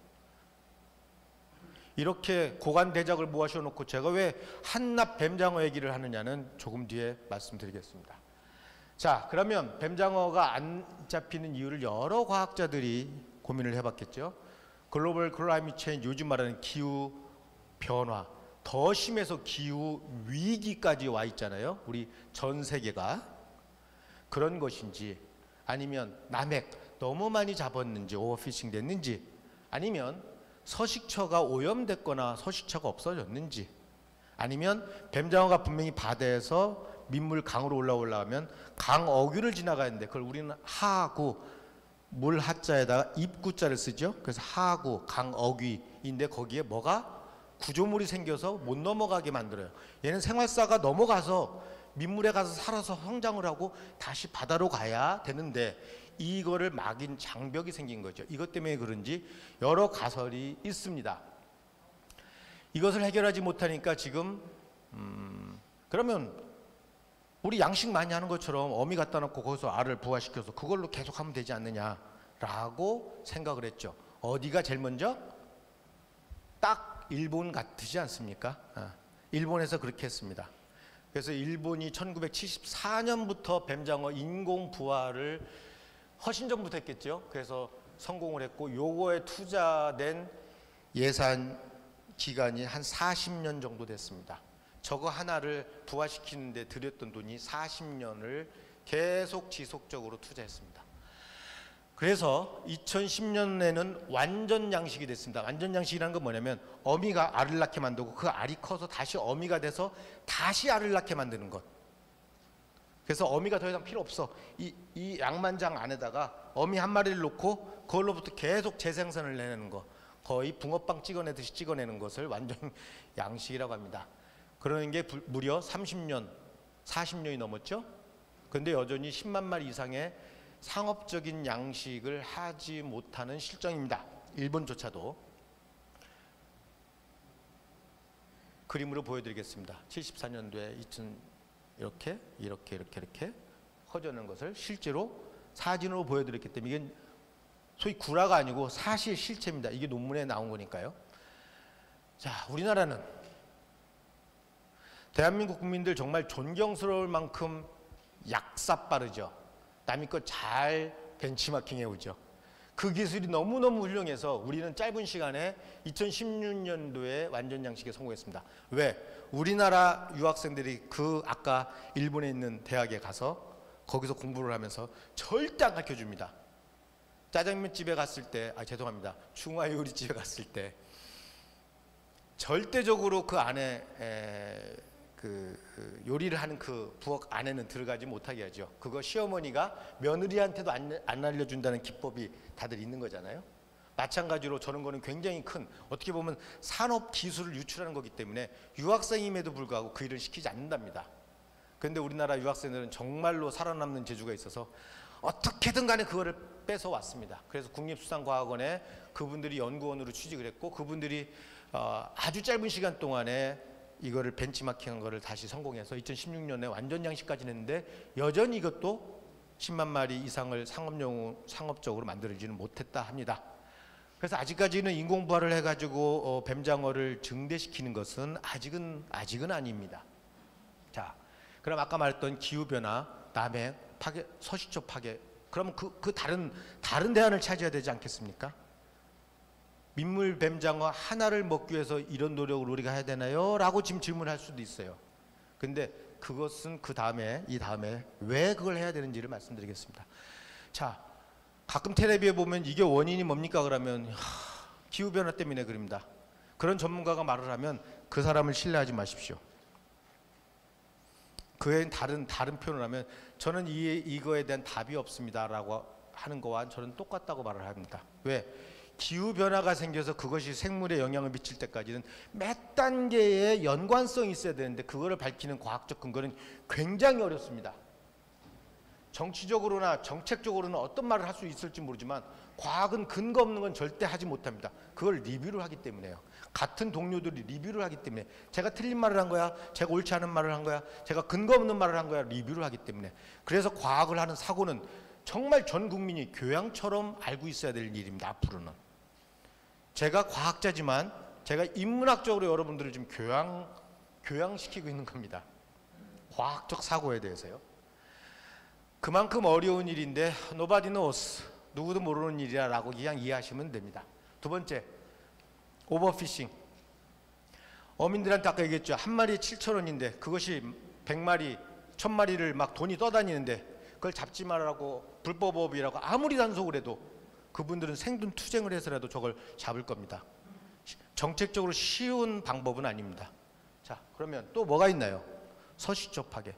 이렇게 고관 대작을 모아놓고 제가 왜 한낱 뱀장어 얘기를 하느냐는 조금 뒤에 말씀드리겠습니다. 자, 그러면 뱀장어가 안 잡히는 이유를 여러 과학자들이 고민을 해봤겠죠. 글로벌 클라이밋 체인지, 요즘 말하는 기후 변화, 더 심해서 기후 위기까지 와 있잖아요. 우리 전 세계가. 그런 것인지, 아니면 남획 너무 많이 잡았는지, 오버피싱 됐는지, 아니면 서식처가 오염됐거나 서식처가 없어졌는지, 아니면 뱀장어가 분명히 바다에서 민물 강으로 올라오려면 강 어귀를 지나가는데, 그걸 우리는 하구, 물 하자에다가 입구자를 쓰죠. 그래서 하구, 강 어귀인데 거기에 뭐가 구조물이 생겨서 못 넘어가게 만들어요. 얘는 생활사가 넘어가서 민물에 가서 살아서 성장을 하고 다시 바다로 가야 되는데, 이거를 막인 장벽이 생긴 거죠. 이것 때문에 그런지 여러 가설이 있습니다. 이것을 해결하지 못하니까 지금 그러면 우리 양식 많이 하는 것처럼 어미 갖다 놓고 거기서 알을 부화시켜서 그걸로 계속 하면 되지 않느냐라고 생각을 했죠. 어디가 제일 먼저? 딱 일본 같으지 않습니까? 일본에서 그렇게 했습니다. 그래서 일본이 1974년부터 뱀장어 인공 부화를 훨씬 전부터 했겠죠. 그래서 성공을 했고, 요거에 투자된 예산 기간이 한 40년 정도 됐습니다. 저거 하나를 부화시키는데 들였던 돈이 40년을 계속 지속적으로 투자했습니다. 그래서 2010년에는 완전 양식이 됐습니다. 완전 양식이라는 건 뭐냐면 어미가 알을 낳게 만들고 그 알이 커서 다시 어미가 돼서 다시 알을 낳게 만드는 것. 그래서 어미가 더 이상 필요 없어. 이 양만장 안에다가 어미 한 마리를 놓고 그걸로부터 계속 재생산을 내는 거. 거의 붕어빵 찍어내듯이 찍어내는 것을 완전 양식이라고 합니다. 그러는 게 무려 30년, 40년이 넘었죠. 그런데 여전히 10만 마리 이상의 상업적인 양식을 하지 못하는 실정입니다. 일본조차도. 그림으로 보여드리겠습니다. 74년도에 이렇게 커져는 것을 실제로 사진으로 보여드렸기 때문에 이게 소위 구라가 아니고 사실 실체입니다. 이게 논문에 나온 거니까요. 자, 우리나라는 대한민국 국민들 정말 존경스러울 만큼 약사 빠르죠. 남의 것 잘 벤치마킹 해오죠. 그 기술이 너무너무 훌륭해서 우리는 짧은 시간에 2016년도에 완전 양식에 성공했습니다. 왜? 우리나라 유학생들이 그 아까 일본에 있는 대학에 가서 거기서 공부를 하면서 절대 안 가르쳐줍니다. 짜장면 집에 갔을 때, 죄송합니다. 중화 요리 집에 갔을 때 절대적으로 그 안에 그 요리를 하는 그 부엌 안에는 들어가지 못하게 하죠. 그거 시어머니가 며느리한테도 안 알려준다는 기법이 다들 있는 거잖아요. 마찬가지로 저런 거는 굉장히 큰 어떻게 보면 산업 기술을 유출하는 거기 때문에 유학생임에도 불구하고 그 일을 시키지 않는답니다. 그런데 우리나라 유학생들은 정말로 살아남는 재주가 있어서 어떻게든 간에 그거를 뺏어왔습니다. 그래서 국립수산과학원에 그분들이 연구원으로 취직을 했고 그분들이 아주 짧은 시간 동안에 이거를 벤치마킹한 거를 다시 성공해서 2016년에 완전 양식까지 냈는데 여전히 이것도 10만 마리 이상을 상업적으로 만들지는 못했다 합니다. 그래서 아직까지는 인공부화를 해가지고 뱀장어를 증대시키는 것은 아직은 아닙니다. 자, 그럼 아까 말했던 기후변화, 남해, 파괴, 서시초 파괴, 그러면 그 다른 대안을 찾아야 되지 않겠습니까? 민물 뱀장어 하나를 먹기 위해서 이런 노력을 우리가 해야 되나요? 라고 지금 질문할 수도 있어요. 근데 그것은 이 다음에 왜 그걸 해야 되는지를 말씀드리겠습니다. 자, 가끔 텔레비에 보면 이게 원인이 뭡니까? 그러면 기후변화 때문에 그럽니다. 그런 전문가가 말을 하면 그 사람을 신뢰하지 마십시오. 그 외엔 다른 표현을 하면 저는 이거에 대한 답이 없습니다 라고 하는 거와 저는 똑같다고 말을 합니다. 왜? 기후변화가 생겨서 그것이 생물에 영향을 미칠 때까지는 몇 단계의 연관성이 있어야 되는데 그거를 밝히는 과학적 근거는 굉장히 어렵습니다. 정치적으로나 정책적으로는 어떤 말을 할 수 있을지 모르지만 과학은 근거 없는 건 절대 하지 못합니다. 그걸 리뷰를 하기 때문에요. 같은 동료들이 리뷰를 하기 때문에 제가 틀린 말을 한 거야, 제가 옳지 않은 말을 한 거야, 제가 근거 없는 말을 한 거야, 리뷰를 하기 때문에. 그래서 과학을 하는 사고는 정말 전 국민이 교양처럼 알고 있어야 될 일입니다. 앞으로는. 제가 과학자지만 제가 인문학적으로 여러분들을 지금 교양시키고 있는 겁니다. 과학적 사고에 대해서요. 그만큼 어려운 일인데 nobody knows, 누구도 모르는 일이야 라고 그냥 이해하시면 됩니다. 두 번째, 오버피싱. 어민들한테 아까 얘기했죠. 한 마리에 7,000원인데 그것이 100마리, 1000마리를 막 돈이 떠다니는데 그걸 잡지 말라고 불법업이라고 아무리 단속을 해도 그분들은 생존 투쟁을 해서라도 저걸 잡을 겁니다. 정책적으로 쉬운 방법은 아닙니다. 자, 그러면 또 뭐가 있나요? 서시초 파괴.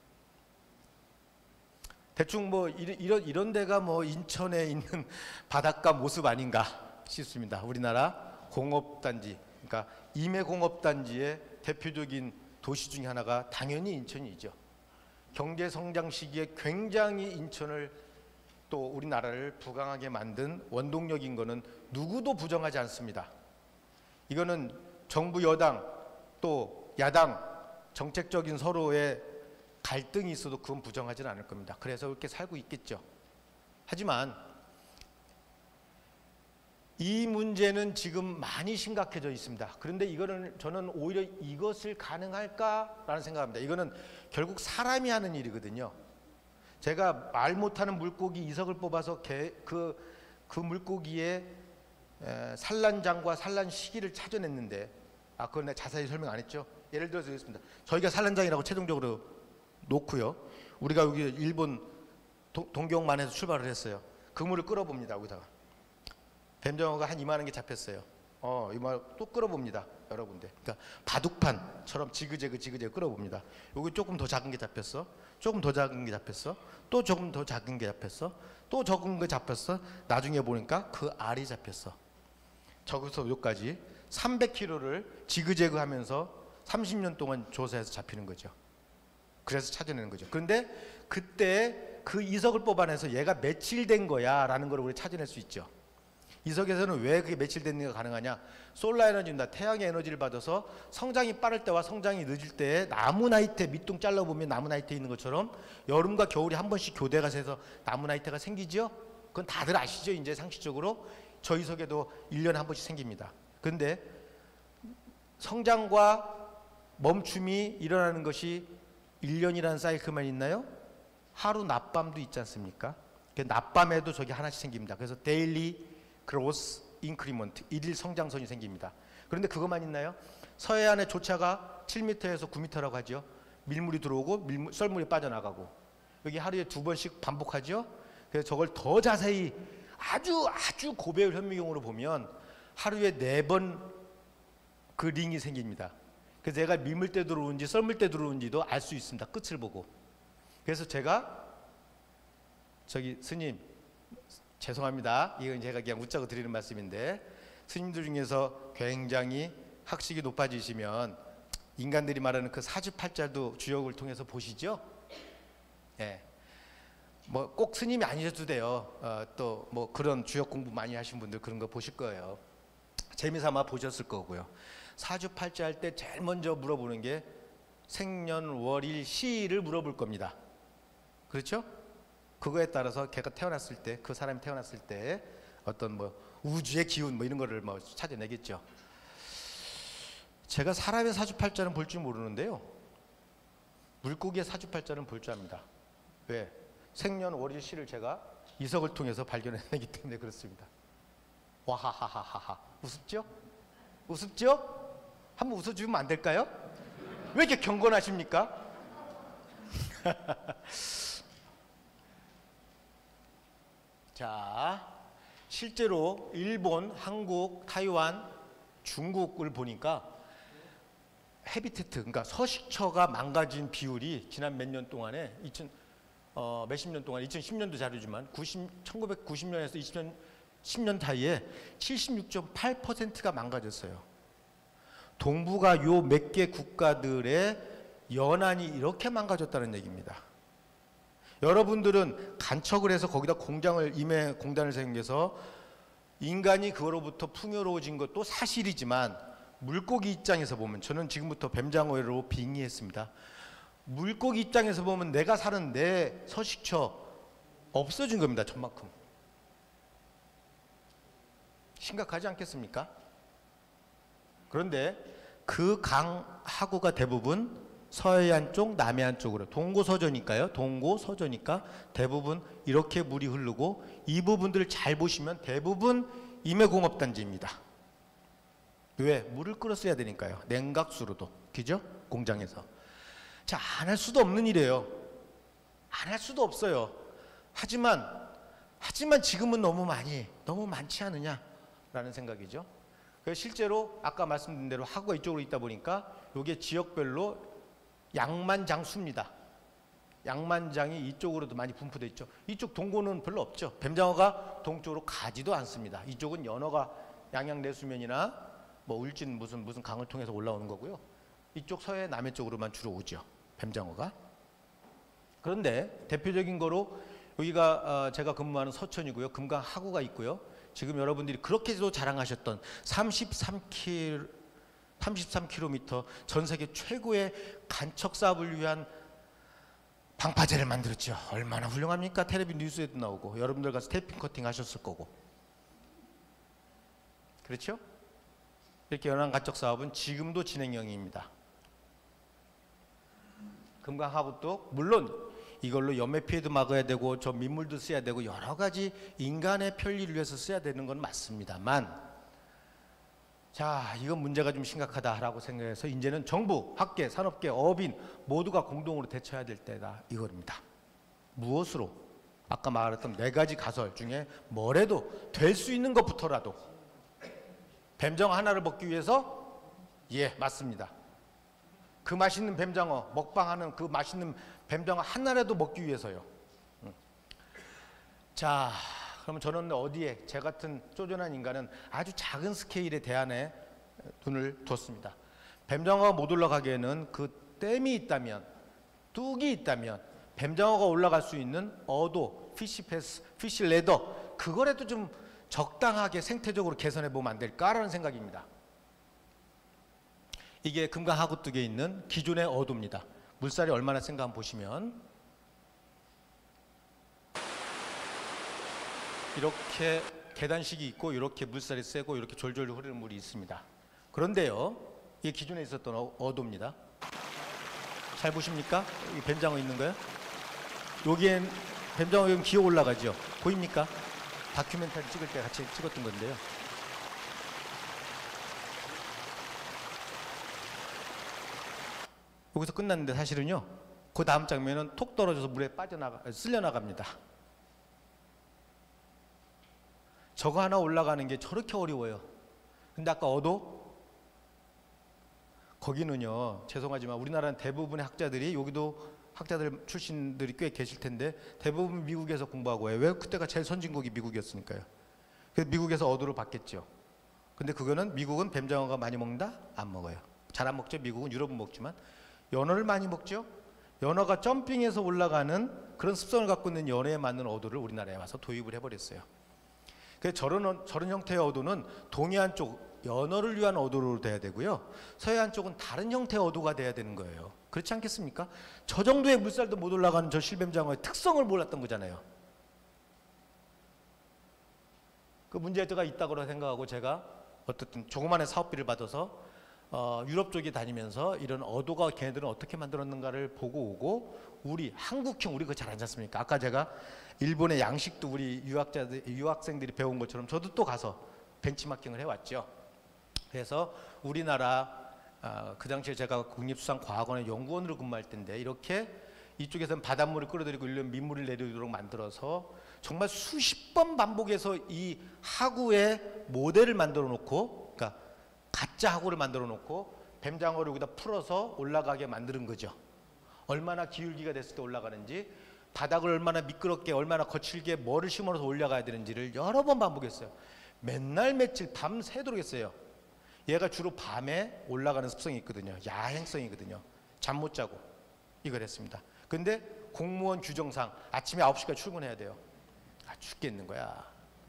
대충 뭐 이런 데가 뭐 인천에 있는 바닷가 모습 아닌가 싶습니다. 우리나라 공업단지, 그러니까 임해공업단지의 대표적인 도시 중에 하나가 당연히 인천이죠. 경제성장 시기에 굉장히 인천을 또 우리나라를 부강하게 만든 원동력인 거는 누구도 부정하지 않습니다. 이거는 정부 여당 또 야당 정책적인 서로의 갈등이 있어도 그건 부정하지는 않을 겁니다. 그래서 그렇게 살고 있겠죠. 하지만 이 문제는 지금 많이 심각해져 있습니다. 그런데 이거는 저는 오히려 이것을 가능할까라는 생각합니다. 이거는 결국 사람이 하는 일이거든요. 제가 말 못하는 물고기 이석을 뽑아서 그 물고기의 산란장과 산란 시기를 찾아냈는데, 그건 내가 자세히 설명 안 했죠. 예를 들어서 이렇습니다. 저희가 산란장이라고 최종적으로 놓고요. 우리가 여기 일본 동경만에서 출발을 했어요. 그물을 끌어봅니다. 여기다가 뱀장어가 한 이만한 게 잡혔어요. 이만 또 끌어봅니다. 여러 군데. 그러니까 바둑판처럼 지그재그 끌어봅니다. 여기 조금 더 작은 게 잡혔어. 조금 더 작은 게 잡혔어. 또 조금 더 작은 게 잡혔어. 또 적은 게 잡혔어. 나중에 보니까 그 알이 잡혔어. 저기서 여기까지 300kg를 지그재그 하면서 30년 동안 조사해서 잡히는 거죠. 그래서 찾아내는 거죠. 그런데 그때 그 이석을 뽑아내서 얘가 며칠 된 거야 라는 걸 우리 찾아낼 수 있죠. 이석에서는 왜 그게 며칠 됐는가 가능하냐? 솔라 에너지입니다. 태양의 에너지를 받아서 성장이 빠를 때와 성장이 늦을 때에 나무 나이테 밑둥 잘라보면 나무 나이테 있는 것처럼 여름과 겨울이 한 번씩 교대가 돼서 나무 나이테가 생기죠? 그건 다들 아시죠? 이제 상식적으로 저 이석에도 1년에 한 번씩 생깁니다. 그런데 성장과 멈춤이 일어나는 것이 1년이라는 사이클만 있나요? 하루 낮밤도 있지 않습니까? 낮밤에도 저기 하나씩 생깁니다. 그래서 데일리 그로스 인크리먼트, 일일 성장선이 생깁니다. 그런데 그것만 있나요? 서해안의 조차가 7m에서 9m라고 하죠. 밀물이 들어오고 썰물이 빠져나가고, 여기 하루에 2번씩 반복하죠. 그래서 저걸 더 자세히 아주 고배율 현미경으로 보면 하루에 4번 그 링이 생깁니다. 그래서 내가 밀물 때 들어오는지 썰물 때 들어오는지도 알 수 있습니다. 끝을 보고. 그래서 제가 저기 스님 죄송합니다. 이건 제가 그냥 웃자고 드리는 말씀인데, 스님들 중에서 굉장히 학식이 높아지시면 인간들이 말하는 그 사주팔자도 주역을 통해서 보시죠. 예. 뭐 꼭 스님이 아니셔도 돼요. 또 뭐 그런 주역 공부 많이 하신 분들 그런 거 보실 거예요. 재미삼아 보셨을 거고요. 사주팔자 할 때 제일 먼저 물어보는 게 생년월일 시를 물어볼 겁니다. 그렇죠? 그거에 따라서 걔가 태어났을 때, 그 사람이 태어났을 때 어떤 뭐 우주의 기운 뭐 이런 거를 뭐 찾아내겠죠. 제가 사람의 사주팔자는 볼 줄 모르는데요, 물고기의 사주팔자는 볼 줄 압니다. 왜? 생년월일 시를 제가 이석을 통해서 발견해내기 때문에 그렇습니다. 와하하하하. 우습죠? 우습죠? 한번 웃어주면 안 될까요? 왜 이렇게 경건하십니까? 자, 실제로 일본, 한국, 타이완, 중국을 보니까 헤비테트, 그러니까 서식처가 망가진 비율이 지난 몇 년 동안에 몇십 년 동안, 2010년도 자료지만 1990년에서 2010년 사이에 76.8%가 망가졌어요. 동북아 요 몇 개 국가들의 연안이 이렇게 망가졌다는 얘기입니다. 여러분들은 간척을 해서 거기다 임해 공단을 생겨서 인간이 그거로부터 풍요로워진 것도 사실이지만, 물고기 입장에서 보면, 저는 지금부터 뱀장어로 빙의했습니다. 물고기 입장에서 보면 내가 사는 내 서식처 없어진 겁니다. 저만큼. 심각하지 않겠습니까? 그런데 그 강하구가 대부분 서해안 쪽, 남해안 쪽으로, 동고서저니까요. 동고서저니까 대부분 이렇게 물이 흐르고, 이 부분들을 잘 보시면 대부분 임해공업단지입니다. 왜? 물을 끌었어야 되니까요. 냉각수로도. 그죠? 공장에서. 자, 안 할 수도 없는 일이에요. 안 할 수도 없어요. 하지만 지금은 너무 많지 않느냐라는 생각이죠. 그래서 실제로 아까 말씀드린 대로 하구가 이쪽으로 있다 보니까 이게 지역별로 양만장수입니다. 양만장이 이쪽으로도 많이 분포되어 있죠. 이쪽 동고는 별로 없죠. 뱀장어가 동쪽으로 가지도 않습니다. 이쪽은 연어가 양양내수면이나 뭐 울진 무슨 강을 통해서 올라오는 거고요. 이쪽 서해 남해 쪽으로만 주로 오죠. 뱀장어가. 그런데 대표적인 거로 여기가 제가 근무하는 서천이고요. 금강 하구가 있고요. 지금 여러분들이 그렇게도 자랑하셨던 33km 전 세계 최고의 간척 사업을 위한 방파제를 만들었죠. 얼마나 훌륭합니까? 텔레비 뉴스에도 나오고 여러분들 가서 테이핑 커팅 하셨을 거고. 그렇죠? 이렇게 연안가축 사업은 지금도 진행형입니다. 금강하부도 물론 이걸로 연매 피해도 막아야 되고 저 민물도 써야 되고 여러 가지 인간의 편리를 위해서 써야 되는 건 맞습니다만, 자, 이건 문제가 좀 심각하다라고 생각해서 이제는 정부, 학계, 산업계, 어민 모두가 공동으로 대처해야 될 때다 이겁니다. 무엇으로? 아까 말했던 4가지 가설 중에 뭐래도 될 수 있는 것부터라도 뱀장어 하나를 먹기 위해서, 예, 맞습니다. 그 맛있는 뱀장어, 먹방하는 그 맛있는 뱀장어 하나라도 먹기 위해서요. 자, 그러면 저는 어디에, 제 같은 쪼잔한 인간은 아주 작은 스케일의 대안에 눈을 뒀습니다. 뱀장어가 못 올라가기에는 그 댐이 있다면, 뚝이 있다면 뱀장어가 올라갈 수 있는 어도, 피시패스, 피시레더, 그거라도 좀 적당하게 생태적으로 개선해 보면 안 될까라는 생각입니다. 이게 금강하구뚝에 있는 기존의 어도입니다. 물살이 얼마나 센가 한번 보시면 이렇게 계단식이 있고 이렇게 물살이 세고 이렇게 졸졸 흐르는 물이 있습니다. 그런데요, 이게 기존에 있었던 어도입니다. 잘 보십니까? 이 뱀장어 있는 거요? 여기엔 뱀장어 여기 기어 올라가죠. 보입니까? 다큐멘터리 찍을 때 같이 찍었던 건데요. 여기서 끝났는데 사실은요, 그 다음 장면은 톡 떨어져서 물에 쓸려나갑니다. 저거 하나 올라가는 게 저렇게 어려워요. 근데 아까 어도? 거기는요, 죄송하지만 우리나라는 대부분의 학자들이, 여기도 학자들 출신들이 꽤 계실 텐데 대부분 미국에서 공부하고 해요. 왜? 그때가 제일 선진국이 미국이었으니까요. 그래서 미국에서 어도를 받겠죠. 근데 그거는 미국은 뱀장어가 많이 먹는다? 안 먹어요. 잘 안 먹죠. 미국은, 유럽은 먹지만 연어를 많이 먹죠. 연어가 점핑해서 올라가는 그런 습성을 갖고 있는 연어에 맞는 어도를 우리나라에 와서 도입을 해버렸어요. 그래서 저런 형태의 어도는 동해안 쪽 연어를 위한 어도로 돼야 되고요, 서해안 쪽은 다른 형태의 어도가 돼야 되는 거예요. 그렇지 않겠습니까? 저 정도의 물살도 못 올라가는 저 실뱀장어의 특성을 몰랐던 거잖아요. 그 문제가 있다고 생각하고 제가 어떻든 조그마한 사업비를 받아서 유럽 쪽에 다니면서 이런 어도가 걔네들은 어떻게 만들었는가를 보고 오고, 우리 한국형, 우리 그거 잘 알지 않습니까? 아까 제가 일본의 양식도 우리 유학생들이 배운 것처럼 저도 또 가서 벤치마킹을 해왔죠. 그래서 우리나라 그 당시에 제가 국립수산과학원의 연구원으로 근무할 때인데, 이렇게 이쪽에서는 바닷물을 끌어들이고 일련 민물을 내리도록 만들어서 정말 수십 번 반복해서 이 하구의 모델을 만들어 놓고, 그러니까 가짜 하구를 만들어 놓고 뱀장어를 여기다 풀어서 올라가게 만드는 거죠. 얼마나 기울기가 됐을 때 올라가는지, 바닥을 얼마나 미끄럽게, 얼마나 거칠게 뭐를 심어서 올라가야 되는지를 여러 번 반복했어요. 맨날 며칠 밤새도록 했어요. 얘가 주로 밤에 올라가는 습성이 있거든요. 야행성이거든요. 잠 못 자고 이걸 했습니다. 근데 공무원 규정상 아침에 9시까지 출근해야 돼요. 죽겠는 거야.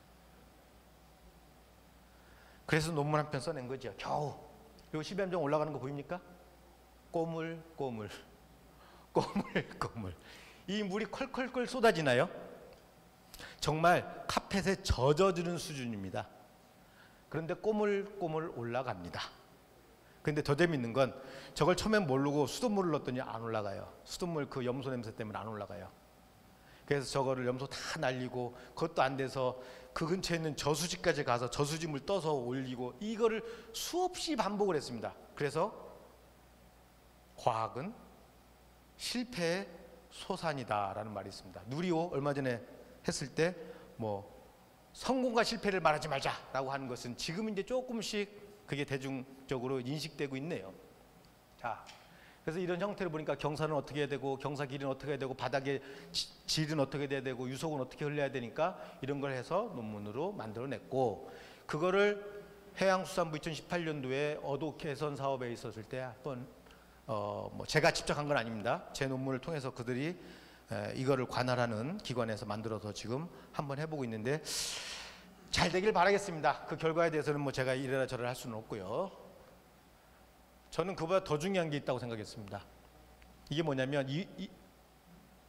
그래서 논문 한 편 써낸 거죠. 겨우. 그리고 실뱀장 올라가는 거 보입니까? 꼬물꼬물 꼬물꼬물. 이 물이 컬컬컬 쏟아지나요? 정말 카펫에 젖어드는 수준입니다. 그런데 꼬물꼬물 올라갑니다. 근데 더 재밌는 건 저걸 처음엔 모르고 수돗물을 넣었더니 안 올라가요. 수돗물 그 염소 냄새 때문에 안 올라가요. 그래서 저거를 염소 다 날리고, 그것도 안 돼서 그 근처에 있는 저수지까지 가서 저수지물 떠서 올리고, 이거를 수없이 반복을 했습니다. 그래서 과학은 실패의 소산이다라는 말이 있습니다. 누리호 얼마 전에 했을 때 뭐 성공과 실패를 말하지 말자라고 하는 것은 지금 이제 조금씩 그게 대중적으로 인식되고 있네요. 자, 그래서 이런 형태를 보니까 경사는 어떻게 해야 되고, 경사 길이는 어떻게 해야 되고, 바닥의 질은 어떻게 돼야 되고, 유속은 어떻게 흘려야 되니까 이런 걸 해서 논문으로 만들어냈고, 그거를 해양수산부 2018년도에 어도 개선 사업에 있었을 때 한번 뭐 제가 직접 한 건 아닙니다. 제 논문을 통해서 그들이 이거를 관할하는 기관에서 만들어서 지금 한번 해보고 있는데, 잘 되길 바라겠습니다. 그 결과에 대해서는 뭐 제가 이래라 저래라 할 수는 없고요. 저는 그보다 더 중요한 게 있다고 생각했습니다. 이게 뭐냐면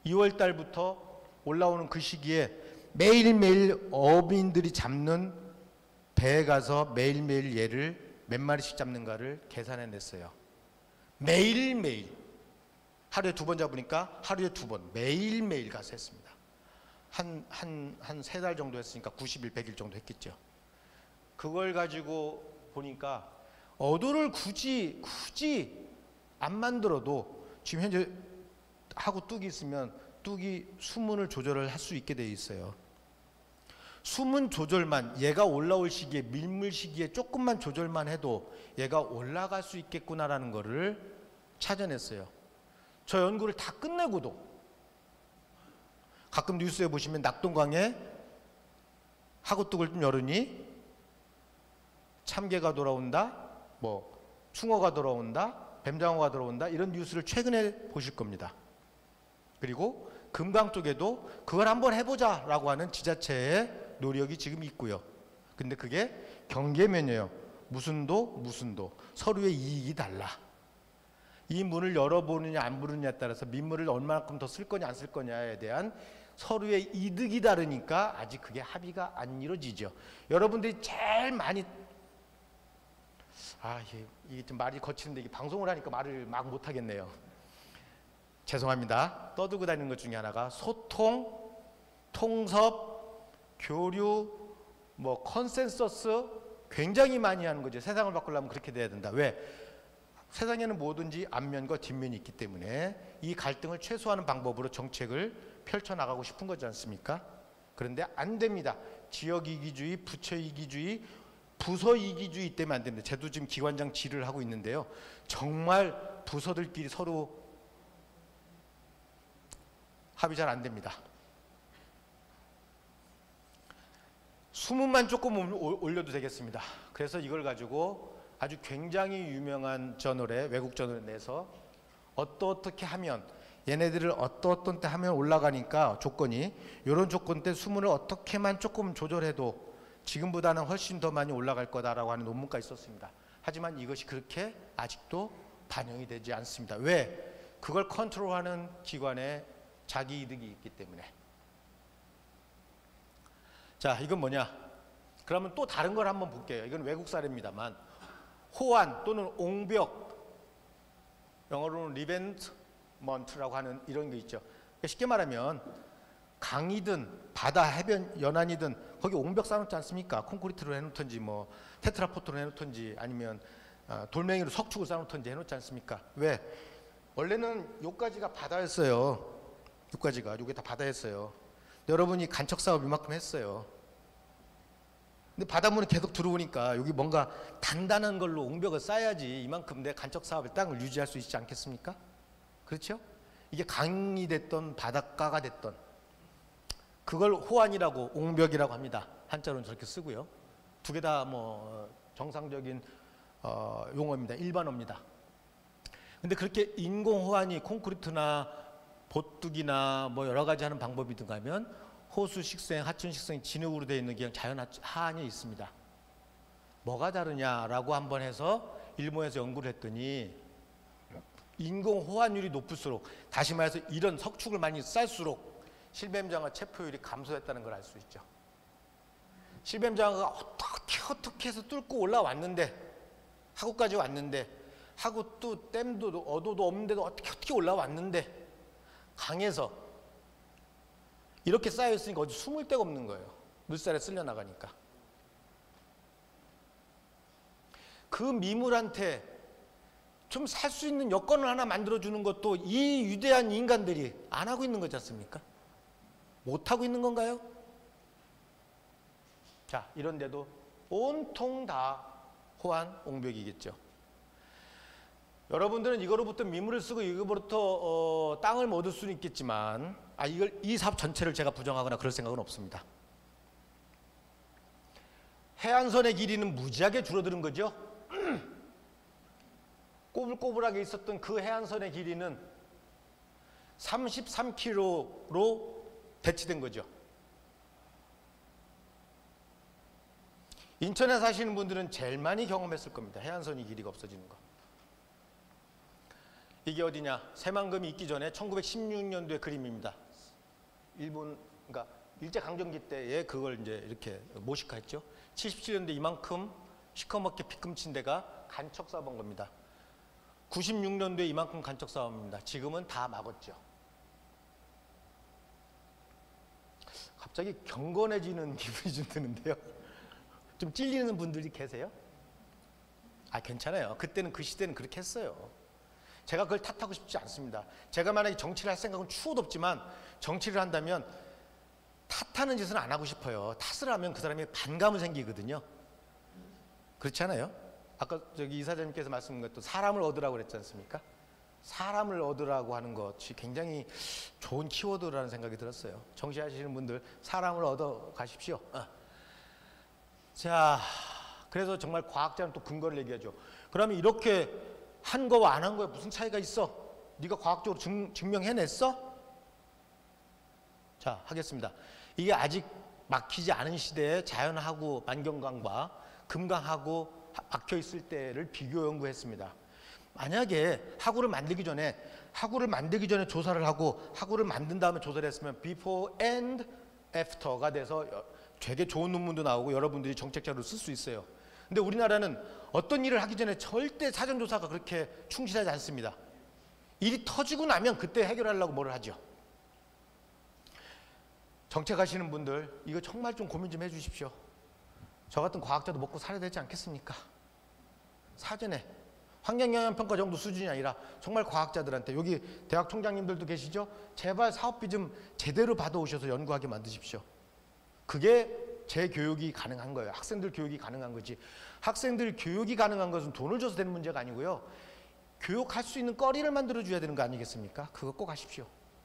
2월 달부터 올라오는 그 시기에 매일매일 어민들이 잡는 배에 가서 매일매일 얘를 몇 마리씩 잡는가를 계산해 냈어요. 매일매일. 하루에 2번 잡으니까 하루에 2번 매일매일 가서 했습니다. 한 3달 정도 했으니까 90일, 100일 정도 했겠죠. 그걸 가지고 보니까 어도를 굳이 안 만들어도 지금 현재 하고 뚝이 있으면 뚝이 수문을 조절을 할 수 있게 돼 있어요. 수문 조절만, 얘가 올라올 시기에, 밀물 시기에 조금만 조절만 해도 얘가 올라갈 수 있겠구나라는 거를 찾아냈어요. 저 연구를 다 끝내고도 가끔 뉴스에 보시면 낙동강에 하구뚝을 좀 열으니 참개가 돌아온다, 뭐 숭어가 돌아온다, 뱀장어가 돌아온다, 이런 뉴스를 최근에 보실 겁니다. 그리고 금강 쪽에도 그걸 한번 해보자 라고 하는 지자체의 노력이 지금 있고요. 근데 그게 경계면이에요. 무슨 도 서로의 이익이 달라. 이 문을 열어보느냐 안 부느냐에 따라서 민물을 얼마만큼 더 쓸 거냐 안 쓸 거냐에 대한 서로의 이득이 다르니까 아직 그게 합의가 안 이루어지죠. 여러분들이 제일 많이 이게 좀 말이 거치는데 이게 방송을 하니까 말을 막 못하겠네요. 죄송합니다. 떠들고 다니는 것 중에 하나가 소통, 통섭, 교류, 뭐 컨센서스 굉장히 많이 하는 거죠. 세상을 바꾸려면 그렇게 돼야 된다. 왜? 세상에는 뭐든지 앞면과 뒷면이 있기 때문에 이 갈등을 최소화하는 방법으로 정책을 펼쳐나가고 싶은 거지 않습니까? 그런데 안 됩니다. 지역이기주의, 부처이기주의, 부서이기주의 때문에 안 됩니다. 저도 지금 기관장 질을 하고 있는데요. 정말 부서들끼리 서로 합의 잘 안 됩니다. 수문만 조금 올려도 되겠습니다. 그래서 이걸 가지고 아주 굉장히 유명한 저널에, 외국 저널에 내서 어떻게 하면 얘네들을 어떤 때 하면 올라가니까 조건이 이런 조건 때 수문을 어떻게만 조금 조절해도 지금보다는 훨씬 더 많이 올라갈 거다라고 하는 논문까지 있었습니다. 하지만 이것이 그렇게 아직도 반영이 되지 않습니다. 왜? 그걸 컨트롤하는 기관에 자기 이득이 있기 때문에. 자, 이건 뭐냐? 그러면 또 다른 걸 한번 볼게요. 이건 외국 사례입니다만 호안 또는 옹벽, 영어로는 리벤트먼트라고 하는 이런 게 있죠. 쉽게 말하면 강이든 바다 해변 연안이든 거기 옹벽 쌓아놓지 않습니까? 콘크리트로 해놓든지 뭐 테트라포트로 해놓든지 아니면 돌멩이로 석축을 쌓아놓든지 해놓지 않습니까? 왜? 원래는 요까지가 바다였어요. 요까지가 요게 다 바다였어요. 여러분이 간척 사업 이만큼 했어요. 근데 바닷물이 계속 들어오니까 여기 뭔가 단단한 걸로 옹벽을 쌓아야지 이만큼 내 간척 사업의 땅을 유지할 수 있지 않겠습니까? 그렇죠? 이게 강이 됐던 바닷가가 됐던 그걸 호안이라고 옹벽이라고 합니다. 한자로는 저렇게 쓰고요. 두 개 다 뭐 정상적인 용어입니다. 일반어입니다. 근데 그렇게 인공 호안이 콘크리트나 보뚝이나 뭐 여러 가지 하는 방법이든가 하면 호수 식생, 하천 식생이 진흙으로 되어 있는 그냥 자연 하안이 있습니다. 뭐가 다르냐라고 한번 해서 일본에서 연구를 했더니 인공 호환율이 높을수록, 다시 말해서 이런 석축을 많이 쌀수록 실뱀장어 체포율이 감소했다는 걸 알 수 있죠. 실뱀장어가 어떻게 해서 뚫고 올라왔는데, 하구까지 왔는데, 하구도 댐도 어도도 없는데도 어떻게 올라왔는데 강에서 이렇게 쌓여있으니까 어디 숨을 데가 없는 거예요. 물살에 쓸려 나가니까. 그 미물한테 좀 살 수 있는 여건을 하나 만들어주는 것도 이 위대한 인간들이 안 하고 있는 거지 않습니까? 못 하고 있는 건가요? 자, 이런데도 온통 다 호안 옹벽이겠죠. 여러분들은 이거로부터 미물을 쓰고 이거로부터 땅을 뭐 얻을 수는 있겠지만 이 사업 전체를 제가 부정하거나 그럴 생각은 없습니다. 해안선의 길이는 무지하게 줄어드는 거죠. 꼬불꼬불하게 있었던 그 해안선의 길이는 33km로 배치된 거죠. 인천에 사시는 분들은 제일 많이 경험했을 겁니다. 해안선이 길이가 없어지는 거. 이게 어디냐? 새만금이 있기 전에 1916년도의 그림입니다. 일본, 그러니까 일제강점기 때에 그걸 이제 이렇게 모식화했죠. 77년도에 이만큼 시커멓게 피금친 데가 간척 사본 겁니다. 96년도에 이만큼 간척 사업입니다. 지금은 다 막았죠. 갑자기 경건해지는 기분이 좀 드는데요. 좀 찔리는 분들이 계세요? 아, 괜찮아요. 그때는 그 시대는 그렇게 했어요. 제가 그걸 탓하고 싶지 않습니다. 제가 만약에 정치를 할 생각은 추호도 없지만 정치를 한다면 탓하는 짓은 안 하고 싶어요. 탓을 하면 그 사람이 반감이 생기거든요. 그렇지 않아요? 아까 저기 이사장님께서 말씀하신 것도 사람을 얻으라고 그랬지 않습니까? 사람을 얻으라고 하는 것이 굉장히 좋은 키워드라는 생각이 들었어요. 정치하시는 분들 사람을 얻어 가십시오. 자, 그래서 정말 과학자는 또 근거를 얘기하죠. 그러면 이렇게 한 거와 안 한 거에 무슨 차이가 있어? 네가 과학적으로 증명해냈어? 자, 하겠습니다. 이게 아직 막히지 않은 시대에 자연하고 만경강과 금강하고 막혀 있을 때를 비교 연구했습니다. 만약에 하구를 만들기 전에 조사를 하고 하구를 만든 다음에 조사를 했으면 before and after가 돼서 되게 좋은 논문도 나오고 여러분들이 정책자료로 쓸 수 있어요. 근데 우리나라는 어떤 일을 하기 전에 절대 사전조사가 그렇게 충실하지 않습니다. 일이 터지고 나면 그때 해결하려고 뭘 하죠. 정책하시는 분들 이거 정말 좀 고민 좀 해주십시오. 저 같은 과학자도 먹고 살아야 되지 않겠습니까? 사전에 환경영향평가 정도 수준이 아니라 정말 과학자들한테, 여기 대학 총장님들도 계시죠? 제발 사업비 좀 제대로 받아오셔서 연구하게 만드십시오. 그게 제 교육이 가능한 거예요. 학생들 교육이 가능한 거지. 학생들 교육이 가능한 것은 돈을 줘서 되는 문제가 아니고요. 교육할 수 있는 거리를 만들어줘야 되는 거 아니겠습니까? 그거 꼭 하십시오.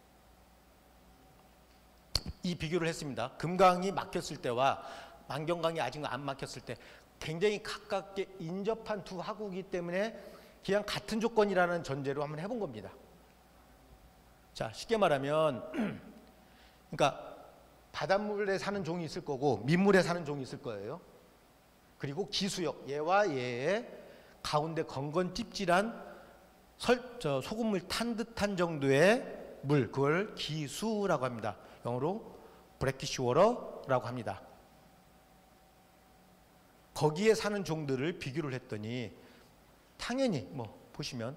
이 비교를 했습니다. 금강이 막혔을 때와 만경강이 아직 안 막혔을 때 굉장히 가깝게 인접한 두 하구이기 때문에 그냥 같은 조건이라는 전제로 한번 해본 겁니다. 자, 쉽게 말하면 그러니까 바닷물에 사는 종이 있을 거고 민물에 사는 종이 있을 거예요. 그리고 기수역, 얘와 얘의 가운데 건건 찝찝한 소금물 탄 듯한 정도의 물, 그걸 기수라고 합니다. 영어로 브래키쉬 워터라고 합니다. 거기에 사는 종들을 비교를 했더니 당연히 뭐 보시면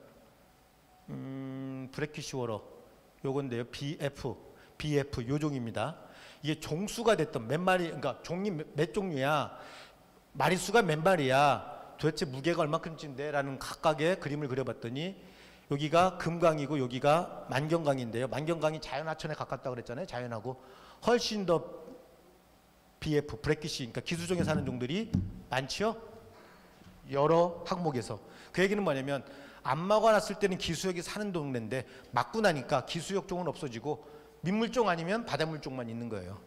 브래키쉬 워터 요건데요. BF 요 종입니다. 이게 종수가 됐던 몇 마리, 그러니까 종이 몇 종류야, 마리수가 몇 마리야, 도대체 무게가 얼마큼인데 라는 각각의 그림을 그려봤더니 여기가 금강이고 여기가 만경강인데요. 만경강이 자연하천에 가깝다고 그랬잖아요. 자연하고 훨씬 더 BF, 브래키쉬, 그러니까 기수종에 사는 종들이 많지요. 여러 항목에서. 그 얘기는 뭐냐면 안 막아놨을 때는 기수역이 사는 동네인데 막고 나니까 기수역 종은 없어지고 민물종 아니면 바닷물종만 있는 거예요.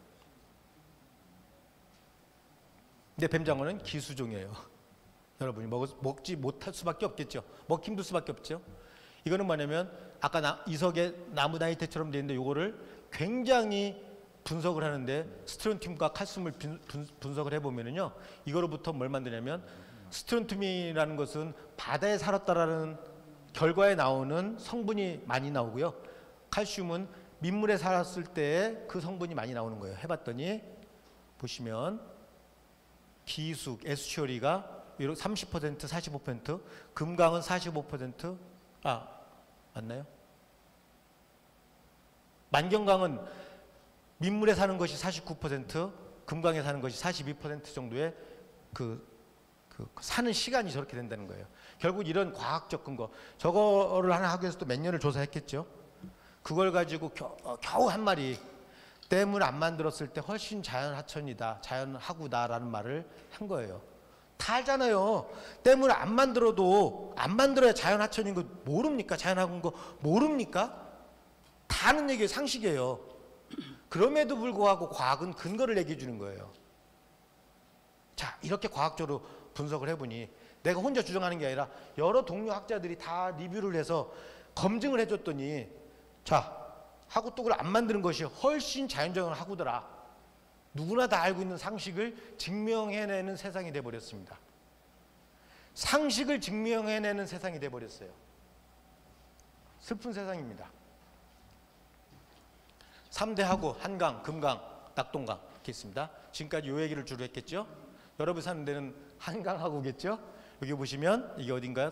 근데 뱀장어는 기수종이에요. 여러분이 먹지 못할 수밖에 없겠죠. 먹기 힘들 수밖에 없죠. 이거는 뭐냐면 아까 이석의 나무 나이테처럼 되어 있는데 요거를 굉장히 분석을 하는데 스트론튬과 칼슘을 분석을 해보면은요, 이거로부터 뭘 만드냐면 스트론튬이라는 것은 바다에 살았다라는 결과에 나오는 성분이 많이 나오고요, 칼슘은 민물에 살았을 때 그 성분이 많이 나오는 거예요. 해봤더니 보시면 기숙, 에스츄어리가 30%, 45%, 금강은 45%, 맞나요? 만경강은 민물에 사는 것이 49%, 금강에 사는 것이 42% 정도의 사는 시간이 저렇게 된다는 거예요. 결국 이런 과학적 근거, 저거를 하나 하기 위해서 또 몇 년을 조사했겠죠. 그걸 가지고 겨우 한 마리 댐을 안 만들었을 때 훨씬 자연하천이다, 자연하구다라는 말을 한 거예요. 다 알잖아요. 댐을 안 만들어야 자연하천인 거 모릅니까? 자연하구인 거 모릅니까? 다 아는 얘기예요. 상식이에요. 그럼에도 불구하고 과학은 근거를 얘기해 주는 거예요. 자, 이렇게 과학적으로 분석을 해보니 내가 혼자 주장하는 게 아니라 여러 동료 학자들이 다 리뷰를 해서 검증을 해줬더니, 자, 하구뚝을 안 만드는 것이 훨씬 자연적인 하구더라. 누구나 다 알고 있는 상식을 증명해내는 세상이 돼버렸습니다. 상식을 증명해내는 세상이 돼버렸어요. 슬픈 세상입니다. 3대하고 한강, 금강, 낙동강 이렇게 있습니다. 지금까지 요 얘기를 주로 했겠죠. 여러분 사는 데는 한강하고겠죠. 여기 보시면 이게 어딘가요?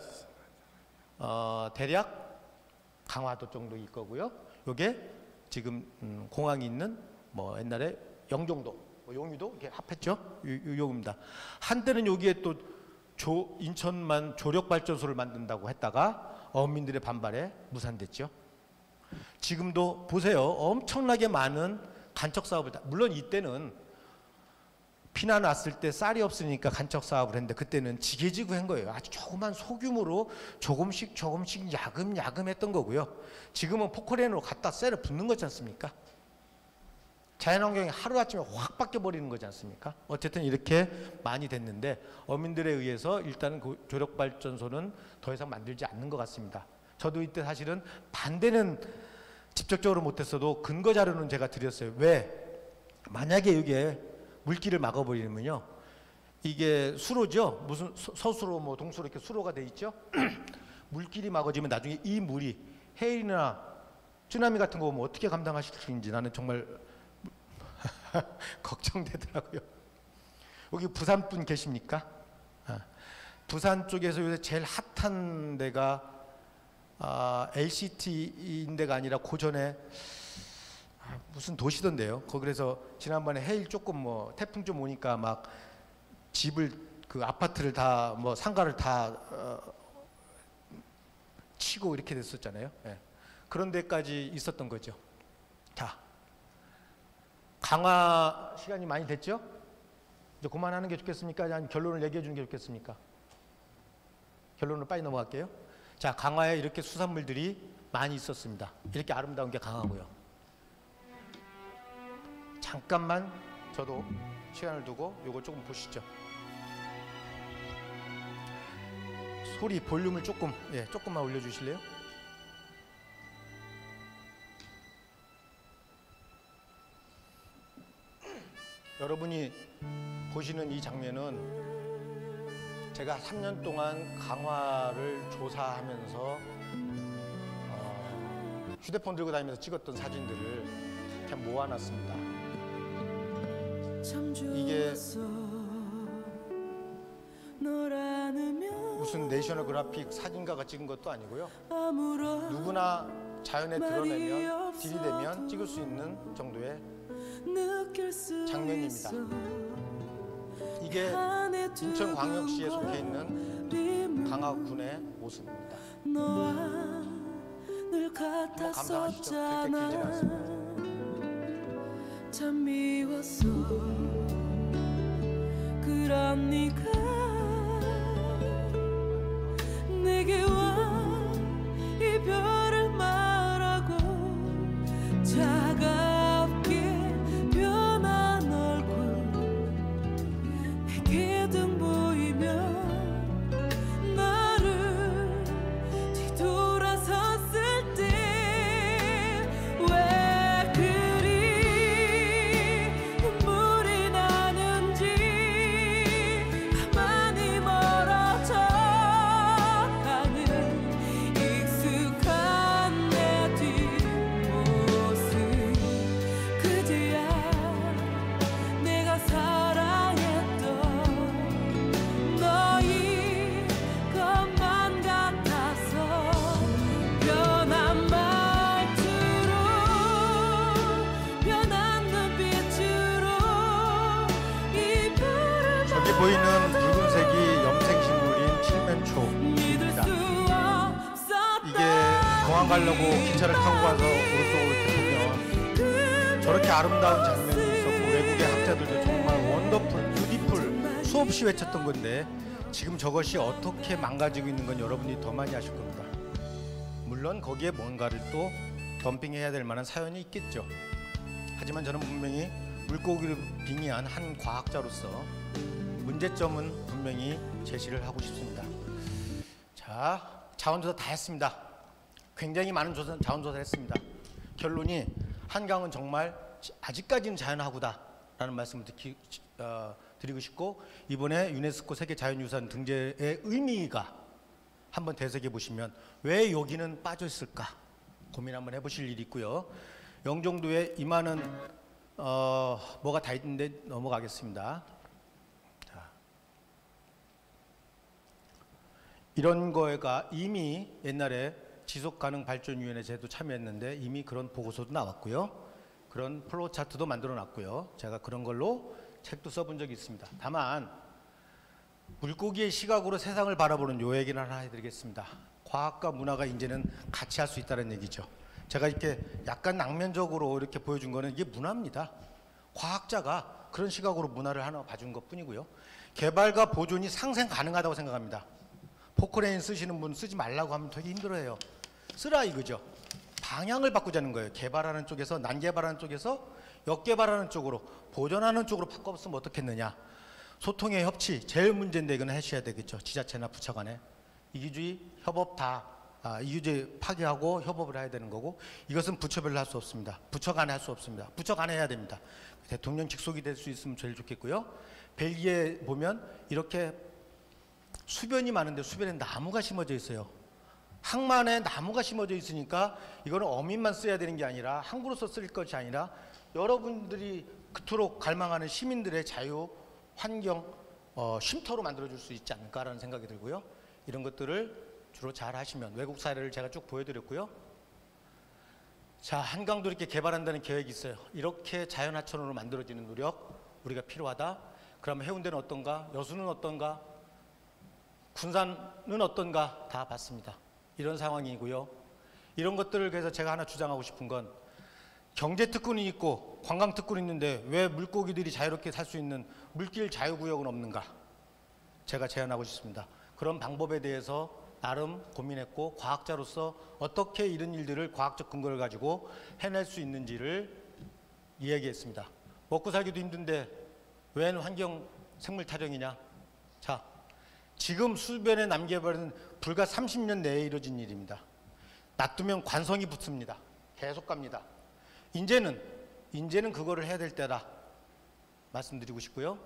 대략 강화도 정도 일 거고요. 요게 지금 공항이 있는 뭐 옛날에 영종도, 뭐 용유도 이렇게 합했죠. 요겁니다. 한때는 여기에 또 인천만 조력발전소를 만든다고 했다가 어민들의 반발에 무산됐죠. 지금도 보세요. 엄청나게 많은 간척 사업을 물론 이때는 피난 왔을 때 쌀이 없으니까 간척 사업을 했는데 그때는 지게지구 한 거예요. 아주 조그만 소규모로 조금씩 야금 했던 거고요. 지금은 포크레인으로 갖다 쇠를 붓는 거지 않습니까? 자연환경이 하루아침에 확 바뀌어버리는 거지 않습니까? 어쨌든 이렇게 많이 됐는데 어민들에 의해서 일단은 그 조력발전소는 더 이상 만들지 않는 것 같습니다. 저도 이때 사실은 반대는 직접적으로 못했어도 근거 자료는 제가 드렸어요. 왜? 만약에 이게 물길을 막아버리면요, 이게 수로죠. 무슨 서수로 뭐 동수로 이렇게 수로가 돼 있죠. 물길이 막아지면 나중에 이 물이 해일이나 쓰나미 같은 거 보면 어떻게 감당하실 수 있는지 나는 정말 걱정되더라고요. 여기 부산 분 계십니까? 부산 쪽에서 요새 제일 핫한 데가 LCT인 데가 아니라 고전에 무슨 도시던데요. 그래서 지난번에 해일 조금 뭐 태풍 좀 오니까 막 집을 그 아파트를 다 뭐 상가를 다 치고 이렇게 됐었잖아요. 예. 그런 데까지 있었던 거죠. 자, 강화 시간이 많이 됐죠? 이제 그만하는 게 좋겠습니까? 아니면 결론을 얘기해 주는 게 좋겠습니까? 결론을 빨리 넘어갈게요. 자, 강화에 이렇게 수산물들이 많이 있었습니다. 이렇게 아름다운 게 강화고요. 잠깐만 저도 시간을 두고 요거 조금 보시죠. 소리 볼륨을 조금만 올려주실래요? 여러분이 보시는 이 장면은 제가 3년 동안 강화를 조사하면서 휴대폰 들고 다니면서 찍었던 사진들을 이렇게 모아놨습니다. 이게 무슨 내셔널 그래픽 사진가가 찍은 것도 아니고요. 누구나 자연에 드러내면 들이대면 찍을 수 있는 정도의 장면입니다. 이게 인천광역시에 속해 있는 강화군의 모습입니다. 한번 감상하시죠. 그렇게 길지는 않습니다. 참 미웠어 그런 네가 내게 와 이별을 말하고 차갑게 변한 얼굴 내게 등 보이면 나를 뒤돌아섰을 때 왜 그리 눈물이 나는지 가만히 멀어져 가는 익숙한 내 뒷모습 그제야 내가 사랑했던 너희 것만 같아서 변한 말투로 변한 눈빛으로 이별을 저기 보이는 붉은색이 염생식물인 믿을 칠면초입니다. 수 없었던 이게 공항 가려고 기차를 타고 가서 오른쪽으로 이렇게 보면 저렇게 아름다운 장면이 있었고 외국의 학자들도 정말 원더풀, 뷰티풀 수없이 외쳤던 건데 지금 저것이 어떻게 망가지고 있는 건 여러분이 더 많이 아실 겁니다. 물론 거기에 뭔가를 또 덤핑해야 될 만한 사연이 있겠죠. 하지만 저는 분명히 물고기를 빙의한 한 과학자로서 문제점은 분명히 제시를 하고 싶습니다. 자, 자원조사 다 했습니다. 굉장히 많은 자원조사를 했습니다. 결론이 한강은 정말 아직까지는 자연하구다라는 말씀을 드리고 싶고 이번에 유네스코 세계자연유산 등재의 의미가 한번 되새겨 보시면 왜 여기는 빠져 있을까? 고민 한번 해보실 일이 있고요. 영종도에 이만한 뭐가 다 있는데 넘어가겠습니다. 자, 이런 거가 이미 옛날에 지속가능발전위원회 제도 참여했는데 이미 그런 보고서도 나왔고요. 그런 플로우 차트도 만들어 놨고요. 제가 그런 걸로 책도 써본 적이 있습니다. 다만 물고기의 시각으로 세상을 바라보는 요 얘기를 하나 해드리겠습니다. 과학과 문화가 이제는 같이 할 수 있다는 얘기죠. 제가 이렇게 약간 낭면적으로 이렇게 보여준 거는 이게 문화입니다. 과학자가 그런 시각으로 문화를 하나 봐준 것 뿐이고요. 개발과 보존이 상생 가능하다고 생각합니다. 포크레인 쓰시는 분 쓰지 말라고 하면 되게 힘들어해요. 쓰라 이거죠. 방향을 바꾸자는 거예요. 개발하는 쪽에서, 난개발하는 쪽에서 역개발하는 쪽으로, 보존하는 쪽으로 바꿔봤으면 어떻겠느냐. 소통의 협치, 제일 문제인데 이건 하셔야 되겠죠. 지자체나 부처 간에. 이기주의, 협업 다 이기주의 파괴하고 협업을 해야 되는 거고, 이것은 부처별로 할 수 없습니다. 부처 간에 할 수 없습니다. 부처 간에 해야 됩니다. 대통령 직속이 될 수 있으면 제일 좋겠고요. 벨기에 보면 이렇게 수변이 많은데 수변에 나무가 심어져 있어요. 항만에 나무가 심어져 있으니까 이거는 어민만 써야 되는 게 아니라 항구로서 쓸 것이 아니라 여러분들이 그토록 갈망하는 시민들의 자유, 환경, 쉼터로 만들어줄 수 있지 않을까라는 생각이 들고요. 이런 것들을 주로 잘 하시면, 외국 사례를 제가 쭉 보여드렸고요. 자, 한강도 이렇게 개발한다는 계획이 있어요. 이렇게 자연하천으로 만들어지는 노력 우리가 필요하다. 그러면 해운대는 어떤가? 여수는 어떤가? 군산은 어떤가? 다 봤습니다. 이런 상황이고요. 이런 것들을 그래서 제가 하나 주장하고 싶은 건, 경제특권이 있고 관광특권이 있는데 왜 물고기들이 자유롭게 살 수 있는 물길 자유구역은 없는가? 제가 제안하고 싶습니다. 그런 방법에 대해서 나름 고민했고, 과학자로서 어떻게 이런 일들을 과학적 근거를 가지고 해낼 수 있는지를 이야기했습니다. 먹고 살기도 힘든데 웬 환경 생물 타령이냐? 자, 지금 수변의 남개발은 불과 30년 내에 이루어진 일입니다. 놔두면 관성이 붙습니다. 계속 갑니다. 이제는 그거를 해야 될 때다 말씀드리고 싶고요.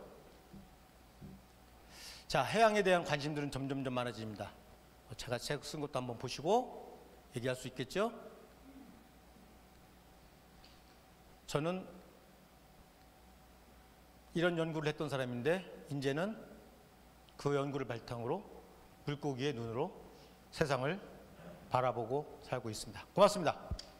자, 해양에 대한 관심들은 점점점 많아집니다. 제가 책 쓴 것도 한번 보시고 얘기할 수 있겠죠? 저는 이런 연구를 했던 사람인데 이제는 그 연구를 바탕으로 물고기의 눈으로 세상을 바라보고 살고 있습니다. 고맙습니다.